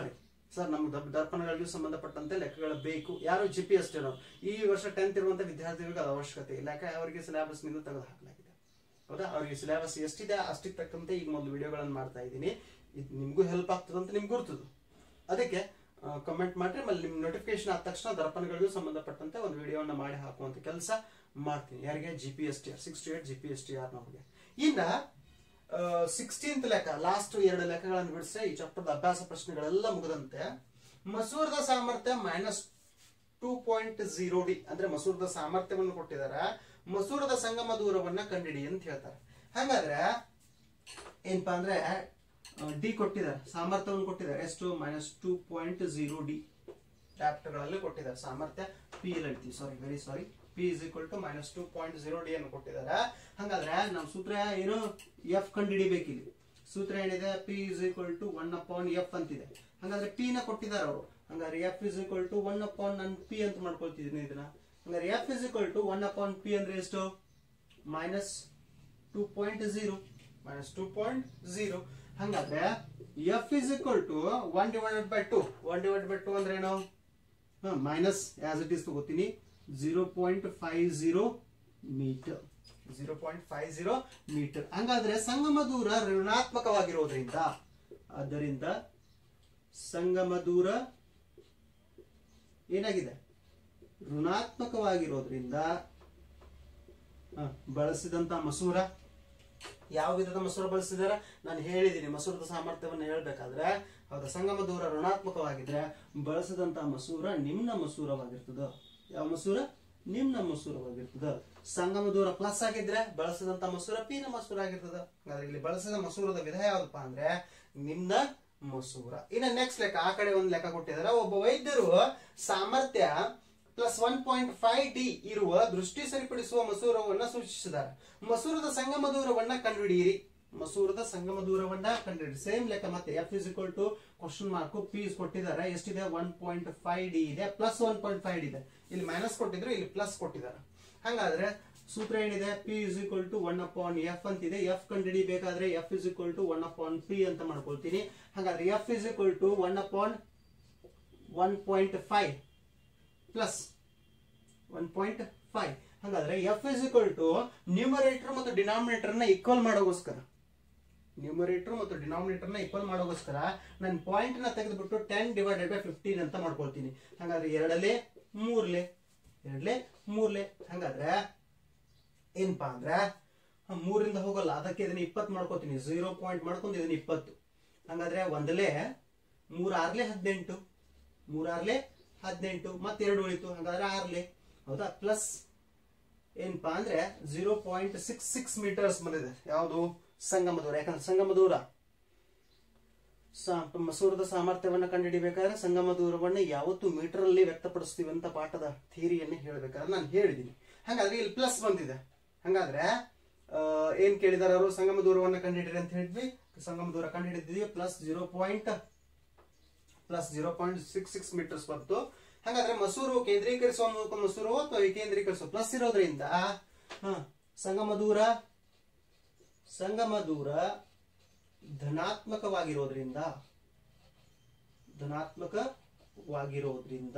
ಸರ್ ನಮ್ಗೆ ದರ್ಪಣಗಳಿಗೂ ಸಂಬಂಧಪಟ್ಟಂತೆ ಲೆಕ್ಕಗಳು ಬೇಕು. ಯಾರು ಜಿ ಪಿ ಎಸ್ ಟಿ ಈ ವರ್ಷ ಟೆಂತ್ ಇರುವಂತ ವಿದ್ಯಾರ್ಥಿಗಳಿಗೆ ಅದು ಅವಶ್ಯಕತೆ ಇಲ್ಲ, ಯಾಕೆ ಅವರಿಗೆ ಸಿಲೆಬಸ್ ನಿಂದ ತೆಗೆದು ಹಾಕಲಾಗಿದೆ. ಹೌದಾ, ಅವರಿಗೆ ಸಿಲೆಬಸ್ ಎಷ್ಟಿದೆ ಅಷ್ಟಿಗೆ ತಕ್ಕಂತೆ ಈಗ ಮೊದಲು ವಿಡಿಯೋಗಳನ್ನು ಮಾಡ್ತಾ ಇದ್ದೀನಿ. ಇದು ನಿಮ್ಗೂ ಹೆಲ್ಪ್ ಆಗ್ತದಂತ ನಿಮ್ಗೆ ಗುರ್ತದು. ಅದಕ್ಕೆ ಕಮೆಂಟ್ ಮಾಡ್ರಿ, ಆಮೇಲೆ ನಿಮ್ ನೋಟಿಫಿಕೇಶನ್ ಆದ ತಕ್ಷಣ ದರ್ಪಣಗಳಿಗೂ ಸಂಬಂಧಪಟ್ಟಂತೆ ಒಂದು ವಿಡಿಯೋನ ಮಾಡಿ ಹಾಕುವಂತ ಕೆಲಸ ಮಾಡ್ತೀನಿ. ಯಾರಿಗೆ? G P S T R six to eight G P S T R ನಮಗೆ. ಇನ್ನ ಸಿಕ್ಸ್ಟೀನ್ತ್ ಲೆಕ್ಕ, ಲಾಸ್ಟ್ ಎರಡು ಲೆಕ್ಕಗಳನ್ನು ಬಿಡಿಸಿ ಈ ಚಾಪ್ಟರ್ ಅಭ್ಯಾಸ ಪ್ರಶ್ನೆಗಳೆಲ್ಲ ಮುಗಿದಂತೆ ಮಸೂರದ ಸಾಮರ್ಥ್ಯ minus two point zero D ಅಂದ್ರೆ ಮಸೂರದ ಸಾಮರ್ಥ್ಯವನ್ನು ಕೊಟ್ಟಿದ್ದಾರೆ, ಮಸೂರದ ಸಂಗಮ ದೂರವನ್ನ ಕಂಡಿಡಿ ಅಂತ ಹೇಳ್ತಾರೆ. ಹಾಗಾದ್ರೆ ಏನಪ್ಪಾ ಅಂದ್ರೆ ಡಿ ಕೊಟ್ಟಿದ್ದಾರೆ, ಸಾಮರ್ಥ್ಯವನ್ನು ಕೊಟ್ಟಿದ್ದಾರೆ ಎಷ್ಟು? Minus two point zero D ಚಾಪ್ಟರ್ಗಳಲ್ಲಿ ಕೊಟ್ಟಿದ್ದಾರೆ. ಸಾಮರ್ಥ್ಯ ಪಿ ಎಲ್ ಹೇಳ್ತೀವಿ, sorry very sorry, P is equal to minus two point zero D ಅನ್ನು ಕೊಟ್ಟಿದ್ದಾರೆ. ಹಾಗಾದ್ರೆ ನಮ್ಮ ಸೂತ್ರ ಏನು? ಎಫ್ ಕಂಡುಹಿಡಿಬೇಕು. ಇಲ್ಲಿ ಸೂತ್ರ ಏನಿದೆ? P is equal to one upon F ಅಂತಿದೆ. ಹಾಗಾದ್ರೆ ಪಿ ನ ಕೊಟ್ಟಿದ್ದಾರೆ ಅವರು. ಹಂಗಾದ್ರೆ f is equal to one upon ನನ್ ಪಿ ಅಂತ ಮಾಡ್ಕೊಳ್ತಿದ್ದೀನಿ ಇದನ್ನ. ಹಂಗಾರೆ f is equal to one upon P ಅಂದ್ರೆ ಎಷ್ಟು? Minus two point zero minus two point zero. ಹಂಗಾದ್ರೆ f is equal to one divided by two one divide by two ಅಂದ್ರೆ ಏನು? ಮೈನಸ್ ಆಸ್ ಇಟ್ ಈಸ್ ತಗೋತೀನಿ zero point five zero metre zero point five zero metre. ಹಂಗಾದ್ರೆ ಸಂಗಮ ದೂರ ಋಣಾತ್ಮಕವಾಗಿರೋದ್ರಿಂದ, ಆದ್ದರಿಂದ ಸಂಗಮ ದೂರ ಏನಾಗಿದೆ? ಋಣಾತ್ಮಕವಾಗಿರೋದ್ರಿಂದ ಬಳಸಿದಂತ ಮಸೂರ ಯಾವ ವಿಧದ ಮಸೂರ ಬಳಸಿದಾರೆ ನಾನು ಹೇಳಿದ್ದೀನಿ. ಮಸೂರದ ಸಾಮರ್ಥ್ಯವನ್ನು ಹೇಳ್ಬೇಕಾದ್ರೆ ಹೌದಾ, ಸಂಗಮ ದೂರ ಋಣಾತ್ಮಕವಾಗಿದ್ರೆ ಬಳಸಿದಂತ ಮಸೂರ ನಿಮ್ನ ಮಸೂರವಾಗಿರ್ತದ. ಯಾವ ಮಸೂರ? ನಿಮ್ನ ಮಸೂರವಾಗಿರ್ತದ. ಸಂಗಮ ದೂರ ಪ್ಲಸ್ ಆಗಿದ್ರೆ ಬಳಸಿದಂತ ಮಸೂರ ಪಿ ನ ಮಸೂರ ಆಗಿರ್ತದ. ಹಾಗಾದ್ರೆ ಇಲ್ಲಿ ಬಳಸಿದ ಮಸೂರದ ವಿಧ ಯಾವ್ದಪ್ಪ ಅಂದ್ರೆ ನಿಮ್ನ ಮಸೂರ. ಇನ್ನು ನೆಕ್ಸ್ಟ್ ಲೆಕ್ಕ, ಆ ಕಡೆ ಒಂದು ಲೆಕ್ಕ ಕೊಟ್ಟಿದ್ದಾರೆ. ಒಬ್ಬ ವೈದ್ಯರು ಸಾಮರ್ಥ್ಯ plus one point five D ಇರುವ ದೃಷ್ಟಿ ಸರಿಪಡಿಸುವ ಮಸೂರವನ್ನ ಸೂಚಿಸಿದ್ದಾರೆ. ಮಸೂರದ ಸಂಗಮ ದೂರವನ್ನ ಕಂಡುಹಿಡಿಯಿರಿ. ಮಸೂರದ ಸಂಗಮ ದೂರವನ್ನ ಕಂಡುಹಿಡಿ. ಸೇಮ್ ಲೆಕ್ಕ ಮತ್ತೆ f is equal to question mark P ಕೊಟ್ಟಿದ್ದಾರೆ. ಎಷ್ಟಿದೆ? ಒನ್ ಪಾಯಿಂಟ್ ಫೈವ್ ಡಿ ಇದೆ, plus one point five D ಇದೆ. ಇಲ್ಲಿ ಮೈನಸ್ ಕೊಟ್ಟಿದ್ರು, ಇಲ್ಲಿ ಪ್ಲಸ್ ಕೊಟ್ಟಿದ್ದಾರೆ. ಹಾಗಾದ್ರೆ ಸೂತ್ರ ಏನಿದೆ? P is equal to one upon F ಅಂತಿದೆ. ಎಫ್ ಕಂಡುಹಿಡಿಬೇಕಾದ್ರೆ f is equal to one upon P ಅಂತ ಮಾಡ್ಕೊಳ್ತೀನಿ. ಹಾಗಾದ್ರೆ f is equal to one upon one point five plus one point five. ಹಾಗಾದ್ರೆ f is equal to numerator ಮತ್ತು ಡಿನಾಮಿನೇಟರ್ ನ ಈಕ್ವಲ್ ಮಾಡೋಗೋಸ್ಕರ ನ್ಯೂಮರೇಟರ್ ಮತ್ತು ಡಿನಾಮಿನೇಟರ್ ನ ಈಕ್ವಲ್ ಮಾಡೋಗೋಸ್ಕರ ನಾನು ಪಾಯಿಂಟ್ ನ ತೆಗೆದುಬಿಟ್ಟು ಟೆನ್ ಡಿವೈಡೆಡ್ ಬೈ ಫಿಫ್ಟೀನ್ ಅಂತ ಮಾಡ್ಕೊಳ್ತೀನಿ. ಹಾಗಾದ್ರೆ ಎರಡಲೇ ಮೂರ್ಲೆ ಎರಡ್ಲೆ ಮೂರ್ಲೆ. ಹಾಗಾದ್ರೆ ಏನಪ್ಪಾ ಅಂದ್ರೆ ಮೂರಿಂದ ಹೋಗಲ್ಲ, ಅದಕ್ಕೆ ಇದನ್ನ ಇಪ್ಪತ್ತು ಮಾಡ್ಕೋತೀನಿ. ಜೀರೋ ಪಾಯಿಂಟ್ ಮಾಡ್ಕೊಂಡು ಇದನ್ನ ಇಪ್ಪತ್ತು. ಹಾಗಾದ್ರೆ ಒಂದಲೇ ಮೂರಾರ್ಲೆ ಹದಿನೆಂಟು ಮೂರಾರ್ಲೆ ಹದಿನೆಂಟು ಮತ್ತೆ ಎರಡು ಉಳಿತು. ಹಾಗಾದ್ರೆ ಆರ್ಲೆ ಹೌದಾ, ಪ್ಲಸ್ ಏನಪ್ಪಾ ಅಂದ್ರೆ zero point six six metres ಬಂದಿದೆ. ಯಾವುದು? ಸಂಗಮ ದೂರ. ಯಾಕಂದ್ರೆ ಸಂಗಮ ದೂರ ಮಸೂರದ ಸಾಮರ್ಥ್ಯವನ್ನ ಕಂಡುಹಿಡಿಬೇಕಾದ್ರೆ ಸಂಗಮ ದೂರವನ್ನ ಯಾವತ್ತು ಮೀಟರ್ ಅಲ್ಲಿ ವ್ಯಕ್ತಪಡಿಸ್ತೀವಿ ಅಂತ ಪಾಠದ ಥಿಯರಿಯನ್ನು ಹೇಳ್ಬೇಕಾದ್ರೆ ನಾನು ಹೇಳಿದ್ದೀನಿ. ಹಾಗಾದ್ರೆ ಇಲ್ಲಿ ಪ್ಲಸ್ ಬಂದಿದೆ. ಹಾಗಾದ್ರೆ ಏನ್ ಕೇಳಿದಾರೆ ಅವರು? ಸಂಗಮ ದೂರವನ್ನ ಕಂಡುಹಿಡಿರಿ ಅಂತ ಹೇಳಿದ್ವಿ. ಸಂಗಮ ದೂರ ಕಂಡುಹಿಡಿದ್ವಿ. Plus zero point plus zero point six six metres ಬಂತು. ಹಾಗಾದ್ರೆ ಮಸೂರು ಕೇಂದ್ರೀಕರಿಸುವ ಮೂಲಕ ಮಸೂರು ಅಥವಾ ವಿಕೇಂದ್ರೀಕರಿಸುವ ಪ್ಲಸ್ ಇರೋದ್ರಿಂದ ಸಂಗಮ ದೂರ ಸಂಗಮ ದೂರ ಧನಾತ್ಮಕವಾಗಿರೋದ್ರಿಂದ ಧನಾತ್ಮಕವಾಗಿರೋದ್ರಿಂದ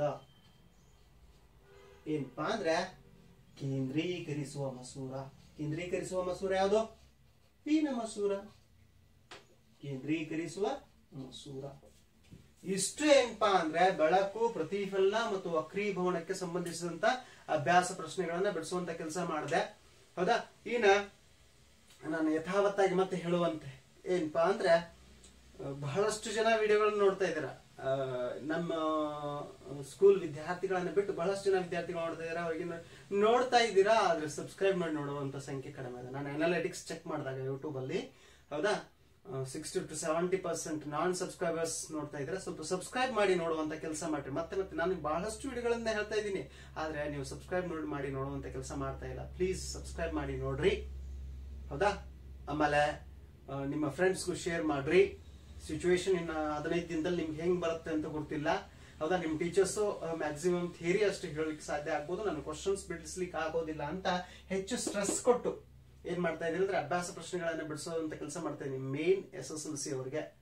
ಏನಪ್ಪಾ ಅಂದ್ರೆ ಕೇಂದ್ರೀಕರಿಸುವ ಮಸೂರ. ಕೇಂದ್ರೀಕರಿಸುವ ಮಸೂರ ಯಾವುದು? ಪಿ ನ ಮಸೂರ. ಕೇಂದ್ರೀಕರಿಸುವ ಮಸೂರ. ಇಷ್ಟು ಏನಪ್ಪಾ ಅಂದ್ರೆ ಬೆಳಕು, ಪ್ರತಿಫಲನ ಮತ್ತು ವಕ್ರೀಭವನಕ್ಕೆ ಸಂಬಂಧಿಸಿದಂತ ಅಭ್ಯಾಸ ಪ್ರಶ್ನೆಗಳನ್ನ ಬಿಡಿಸುವಂತ ಕೆಲಸ ಮಾಡಿದೆ. ಹೌದಾ, ಇನ್ನ ನಾನು ಯಥಾವತ್ತಾಗಿ ಮತ್ತೆ ಹೇಳುವಂತೆ ಏನಪ್ಪಾ ಅಂದ್ರೆ ಬಹಳಷ್ಟು ಜನ ವಿಡಿಯೋಗಳನ್ನ ನೋಡ್ತಾ ಇದ್ದೀರಾ. ನಮ್ಮ ಸ್ಕೂಲ್ ವಿದ್ಯಾರ್ಥಿಗಳನ್ನ ಬಿಟ್ಟು ಬಹಳಷ್ಟು ಜನ ವಿದ್ಯಾರ್ಥಿಗಳು ನೋಡ್ತಾ ಇದ್ದೀರಾ. ಅವ್ರಿಗೆ ನೋಡ್ತಾ ಇದ್ದೀರಾ, ಆದ್ರೆ ಸಬ್ಸ್ಕ್ರೈಬ್ ಮಾಡಿ ನೋಡುವಂತ ಸಂಖ್ಯೆ ಕಡಿಮೆ ಇದೆ. ನಾನು ಅನಾಲಿಟಿಕ್ಸ್ ಚೆಕ್ ಮಾಡಿದಾಗ ಯೂಟ್ಯೂಬ್ ಅಲ್ಲಿ ಹೌದಾ sixty to seventy percent non subscribers ನೋಡ್ತಾ ಇದ್ರೆ ಸ್ವಲ್ಪ ಸಬ್ಸ್ಕ್ರೈಬ್ ಮಾಡಿ ನೋಡುವಂತ ಕೆಲಸ ಮಾಡ್ರಿ. ಮತ್ತೆ ಮತ್ತೆ ನಾನು ಬಹಳಷ್ಟು ವಿಡಿಯೋಗಳನ್ನ ಹೇಳ್ತಾ ಇದ್ದೀನಿ, ಆದ್ರೆ ನೀವು ಸಬ್ಸ್ಕ್ರೈಬ್ ನೋಡಿ ಮಾಡಿ ನೋಡುವಂತ ಕೆಲಸ ಮಾಡ್ತಾ ಇಲ್ಲ. ಪ್ಲೀಸ್ ಸಬ್ಸ್ಕ್ರೈಬ್ ಮಾಡಿ ನೋಡ್ರಿ. ಹೌದಾ, ಆಮೇಲೆ ನಿಮ್ಮ ಫ್ರೆಂಡ್ಸ್ಗೂ ಶೇರ್ ಮಾಡ್ರಿ. ಸಿಚುವೇಶನ್ ಇನ್ನ ಹದಿನೈದು ದಿನದಲ್ಲಿ ನಿಮ್ಗೆ ಹೆಂಗ್ ಬರುತ್ತೆ ಅಂತ ಗೊತ್ತಿಲ್ಲ. ಹೌದಾ, ನಿಮ್ ಟೀಚರ್ಸ್ ಮ್ಯಾಕ್ಸಿಮಮ್ ಥಿಯರಿ ಅಷ್ಟು ಹೇಳಲಿಕ್ಕೆ ಸಾಧ್ಯ ಆಗ್ಬೋದು, ನಾನು ಕ್ವಶನ್ಸ್ ಬಿಡಿಸ್ಲಿಕ್ಕೆ ಆಗೋದಿಲ್ಲ ಅಂತ ಹೆಚ್ಚು ಸ್ಟ್ರೆಸ್ ಕೊಟ್ಟು ಏನ್ ಮಾಡ್ತಾ ಇದೀನಿ ಅಂದ್ರೆ ಅಭ್ಯಾಸ ಪ್ರಶ್ನೆಗಳನ್ನ ಬಿಡಿಸೋದಂತ ಕೆಲಸ ಮಾಡ್ತಾ ಇದೀನಿ. Main S S L C ಅವ್ರಿಗೆ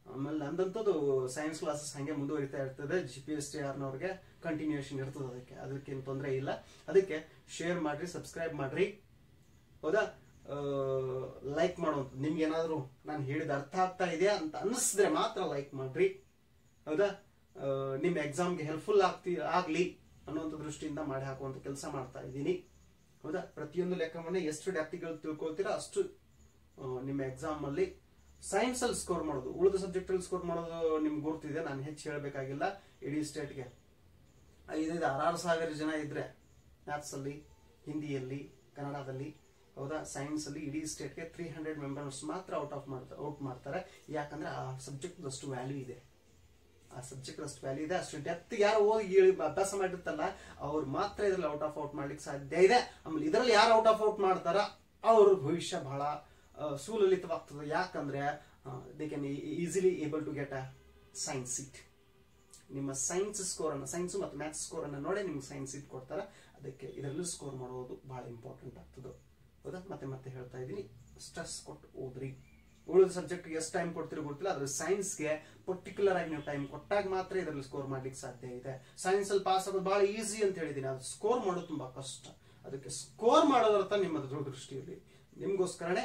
ಆಮೇಲೆ ನಂದಂತದ್ದು ಸೈನ್ಸ್ ಕ್ಲಾಸಸ್ ಹಂಗೆ ಮುಂದುವರಿತಾ ಇರ್ತದೆ. ಜಿ ಪಿ ಎಸ್ ಟಿ ಆರ್ನವ್ರಿಗೆ ಕಂಟಿನ್ಯೂಷನ್ ಇರ್ತದೆ, ಅದಕ್ಕೆ ಅದಕ್ಕೇನು ತೊಂದರೆ ಇಲ್ಲ. ಅದಕ್ಕೆ ಶೇರ್ ಮಾಡ್ರಿ, ಸಬ್ಸ್ಕ್ರೈಬ್ ಮಾಡ್ರಿ, ಹೌದಾ. ಲೈಕ್ ಮಾಡುವಂತ ನಿಮ್ಗೆ ಏನಾದ್ರು ನಾನು ಹೇಳಿದ ಅರ್ಥ ಆಗ್ತಾ ಇದೆ ಅಂತ ಅನ್ನಿಸಿದ್ರೆ ಮಾತ್ರ ಲೈಕ್ ಮಾಡ್ರಿ, ಹೌದಾ. ನಿಮ್ಮ ಎಕ್ಸಾಮ್ಗೆ ಹೆಲ್ಪ್ಫುಲ್ ಆಗ್ತಿ ಆಗ್ಲಿ ಅನ್ನುವಂಥ ದೃಷ್ಟಿಯಿಂದ ಮಾಡಿ ಹಾಕುವಂತ ಕೆಲಸ ಮಾಡ್ತಾ ಇದ್ದೀನಿ, ಹೌದಾ. ಪ್ರತಿಯೊಂದು ಲೆಕ್ಕವನ್ನ ಎಷ್ಟು ಡೆಪ್ತಿಗಳು ತಿಳ್ಕೊಳ್ತೀರಾ ಅಷ್ಟು ನಿಮ್ಮ ಎಕ್ಸಾಮ್ ಅಲ್ಲಿ ಸೈನ್ಸ್ ಅಲ್ಲಿ ಸ್ಕೋರ್ ಮಾಡೋದು. ಉಳಿದ ಸಬ್ಜೆಕ್ಟ್ ಅಲ್ಲಿ ಸ್ಕೋರ್ ಮಾಡೋದು ನಿಮ್ಗೆ ಗುರ್ತಿದೆ, ನಾನು ಹೆಚ್ಚು ಹೇಳಬೇಕಾಗಿಲ್ಲ. ಇಡೀ ಸ್ಟೇಟ್ಗೆ ಐದೈದು ಆರಾರು ಸಾವಿರ ಜನ ಇದ್ರೆ ಮ್ಯಾಥ್ಸ್ ಅಲ್ಲಿ, ಹಿಂದಿಯಲ್ಲಿ, ಕನ್ನಡದಲ್ಲಿ, ಹೌದಾ, ಸೈನ್ಸ್ ಅಲ್ಲಿ ಇಡೀ ಸ್ಟೇಟ್ಗೆ ತ್ರೀ ಹಂಡ್ರೆಡ್ ಮೆಂಬರ್ಸ್ ಮಾತ್ರ ಔಟ್ ಆಫ್ ಮಾಡ್ತಾರೆ ಔಟ್ ಮಾಡ್ತಾರೆ. ಯಾಕಂದ್ರೆ ಆ ಸಬ್ಜೆಕ್ಟ್ ಅಷ್ಟು ವ್ಯಾಲ್ಯೂ ಇದೆ, ಆ ಸಬ್ಜೆಕ್ಟ್ ಅಷ್ಟು ವ್ಯಾಲ್ಯೂ ಇದೆ. ಅಷ್ಟು ಡೆಪ್ತ್ ಯಾರು ಓದಿ ಅಭ್ಯಾಸ ಮಾಡಿರ್ತಾರಲ್ಲ ಅವ್ರು ಮಾತ್ರ ಇದ್ರಲ್ಲಿ ಔಟ್ ಆಫ್ ಔಟ್ ಮಾಡ್ಲಿಕ್ಕೆ ಸಾಧ್ಯ ಇದೆ. ಆಮೇಲೆ ಇದರಲ್ಲಿ ಯಾರು ಔಟ್ ಆಫ್ ಔಟ್ ಮಾಡ್ತಾರ ಅವ್ರ ಭವಿಷ್ಯ ಬಹಳ ಸುಲಲಿತವಾಗ್ತದೆ. ಯಾಕಂದ್ರೆ they can easily able to get a science seat. ನಿಮ್ಮ ಸೈನ್ಸ್ ಸ್ಕೋರ್ ಅನ್ನ, ಸೈನ್ಸ್ ಮತ್ತು ಮ್ಯಾಥ್ಸ್ ಸ್ಕೋರ್ ಅನ್ನ ನೋಡಿ ನಿಮ್ಗೆ ಸೈನ್ಸ್ ಸೀಟ್ ಕೊಡ್ತಾರೆ. ಅದಕ್ಕೆ ಇದರಲ್ಲೂ ಸ್ಕೋರ್ ಮಾಡೋದು ಬಹಳ ಇಂಪಾರ್ಟೆಂಟ್ ಆಗ್ತದೆ, ಹೌದಾ. ಮತ್ತೆ ಮತ್ತೆ ಹೇಳ್ತಾ ಇದ್ದೀನಿ, ಸ್ಟ್ರೆಸ್ ಕೊಟ್ಟು ಓದ್ರಿ. ಉಳಿದ ಸಬ್ಜೆಕ್ಟ್ ಎಷ್ಟು ಟೈಮ್ ಕೊಡ್ತೀರಿ ಗೊತ್ತಿಲ್ಲ, ಅದ್ರ ಸೈನ್ಸ್ಗೆ ಪರ್ಟಿಕ್ಯುಲರ್ ಆಗಿ ನೀವು ಟೈಮ್ ಕೊಟ್ಟಾಗ ಮಾತ್ರ ಇದರಲ್ಲಿ ಸ್ಕೋರ್ ಮಾಡ್ಲಿಕ್ಕೆ ಸಾಧ್ಯ ಇದೆ. ಸೈನ್ಸ್ ಅಲ್ಲಿ ಪಾಸ್ ಆಗೋದು ಬಹಳ ಈಸಿ ಅಂತ ಹೇಳಿದೀನಿ, ಅದು ಸ್ಕೋರ್ ಮಾಡೋದು ತುಂಬಾ ಕಷ್ಟ. ಅದಕ್ಕೆ ಸ್ಕೋರ್ ಮಾಡೋದರ್ಥ ನಿಮ್ಮ ದೃಷ್ಟಿಯಲ್ಲಿ ನಿಮ್ಗೋಸ್ಕರನೇ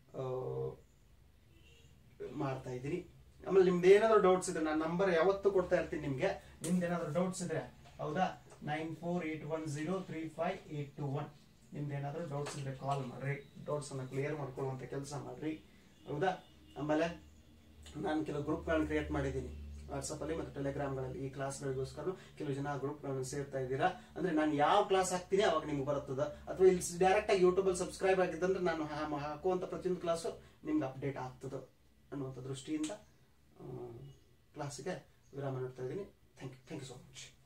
ಮಾಡ್ತಾ ಇದ್ದೀನಿ. ಆಮೇಲೆ ನಿಮ್ದು ಏನಾದ್ರು ಡೌಟ್ಸ್ ಇದ್ರೆ ನಾನು ನಂಬರ್ ಯಾವತ್ತು ಕೊಡ್ತಾ ಇರ್ತೀನಿ ನಿಮ್ಗೆ. ನಿಮ್ದು ಏನಾದ್ರು ಡೌಟ್ಸ್ ಇದ್ರೆ, ಹೌದಾ, nine four eight one zero three five eight two one. ನಿಮ್ದು ಏನಾದ್ರು ಡೌಟ್ಸ್ ಇದ್ರೆ ಕಾಲ್ ಮಾಡ್ರಿ, ಡೌಟ್ಸ್ ಅನ್ನ ಕ್ಲಿಯರ್ ಮಾಡ್ಕೊಳ್ಳುವಂತ ಕೆಲಸ ಮಾಡ್ರಿ, ಹೌದಾ. ಆಮೇಲೆ ನಾನು ಕೆಲವು ಗ್ರೂಪ್ಗಳನ್ನ ಕ್ರಿಯೇಟ್ ಮಾಡಿದ್ದೀನಿ ವಾಟ್ಸಪ್ ಅಲ್ಲಿ ಮತ್ತು ಟೆಲಿಗ್ರಾಮ್ಗಳಲ್ಲಿ. ಈ ಕ್ಲಾಸ್ಗಳಿಗೋಸ್ಕರ ಕೆಲವು ಜನ ಗ್ರೂಪ್ಗಳನ್ನು ಸೇರ್ತಾ ಇದ್ದೀರಾ. ಅಂದ್ರೆ ನಾನು ಯಾವ ಕ್ಲಾಸ್ ಹಾಕ್ತೀನಿ ಅವಾಗ ನಿಮ್ಗೆ ಬರುತ್ತದ, ಅಥವಾ ಇಲ್ಲಿ ಡೈರೆಕ್ಟ್ ಆಗಿ ಯೂಟ್ಯೂಬ್ ಅಲ್ಲಿ ಸಬ್ಸ್ಕ್ರೈಬ್ ಆಗಿದ್ದಂದ್ರೆ ನಾನು ಹಾಕುವಂತ ಪ್ರತಿಯೊಂದು ಕ್ಲಾಸು ನಿಮ್ಗೆ ಅಪ್ಡೇಟ್ ಆಗ್ತದೆ ಅನ್ನುವಂಥ ದೃಷ್ಟಿಯಿಂದ ಕ್ಲಾಸಿಗೆ ವಿರಾಮ ನೀಡ್ತಾ ಇದ್ದೀನಿ. Thank you thank you so much.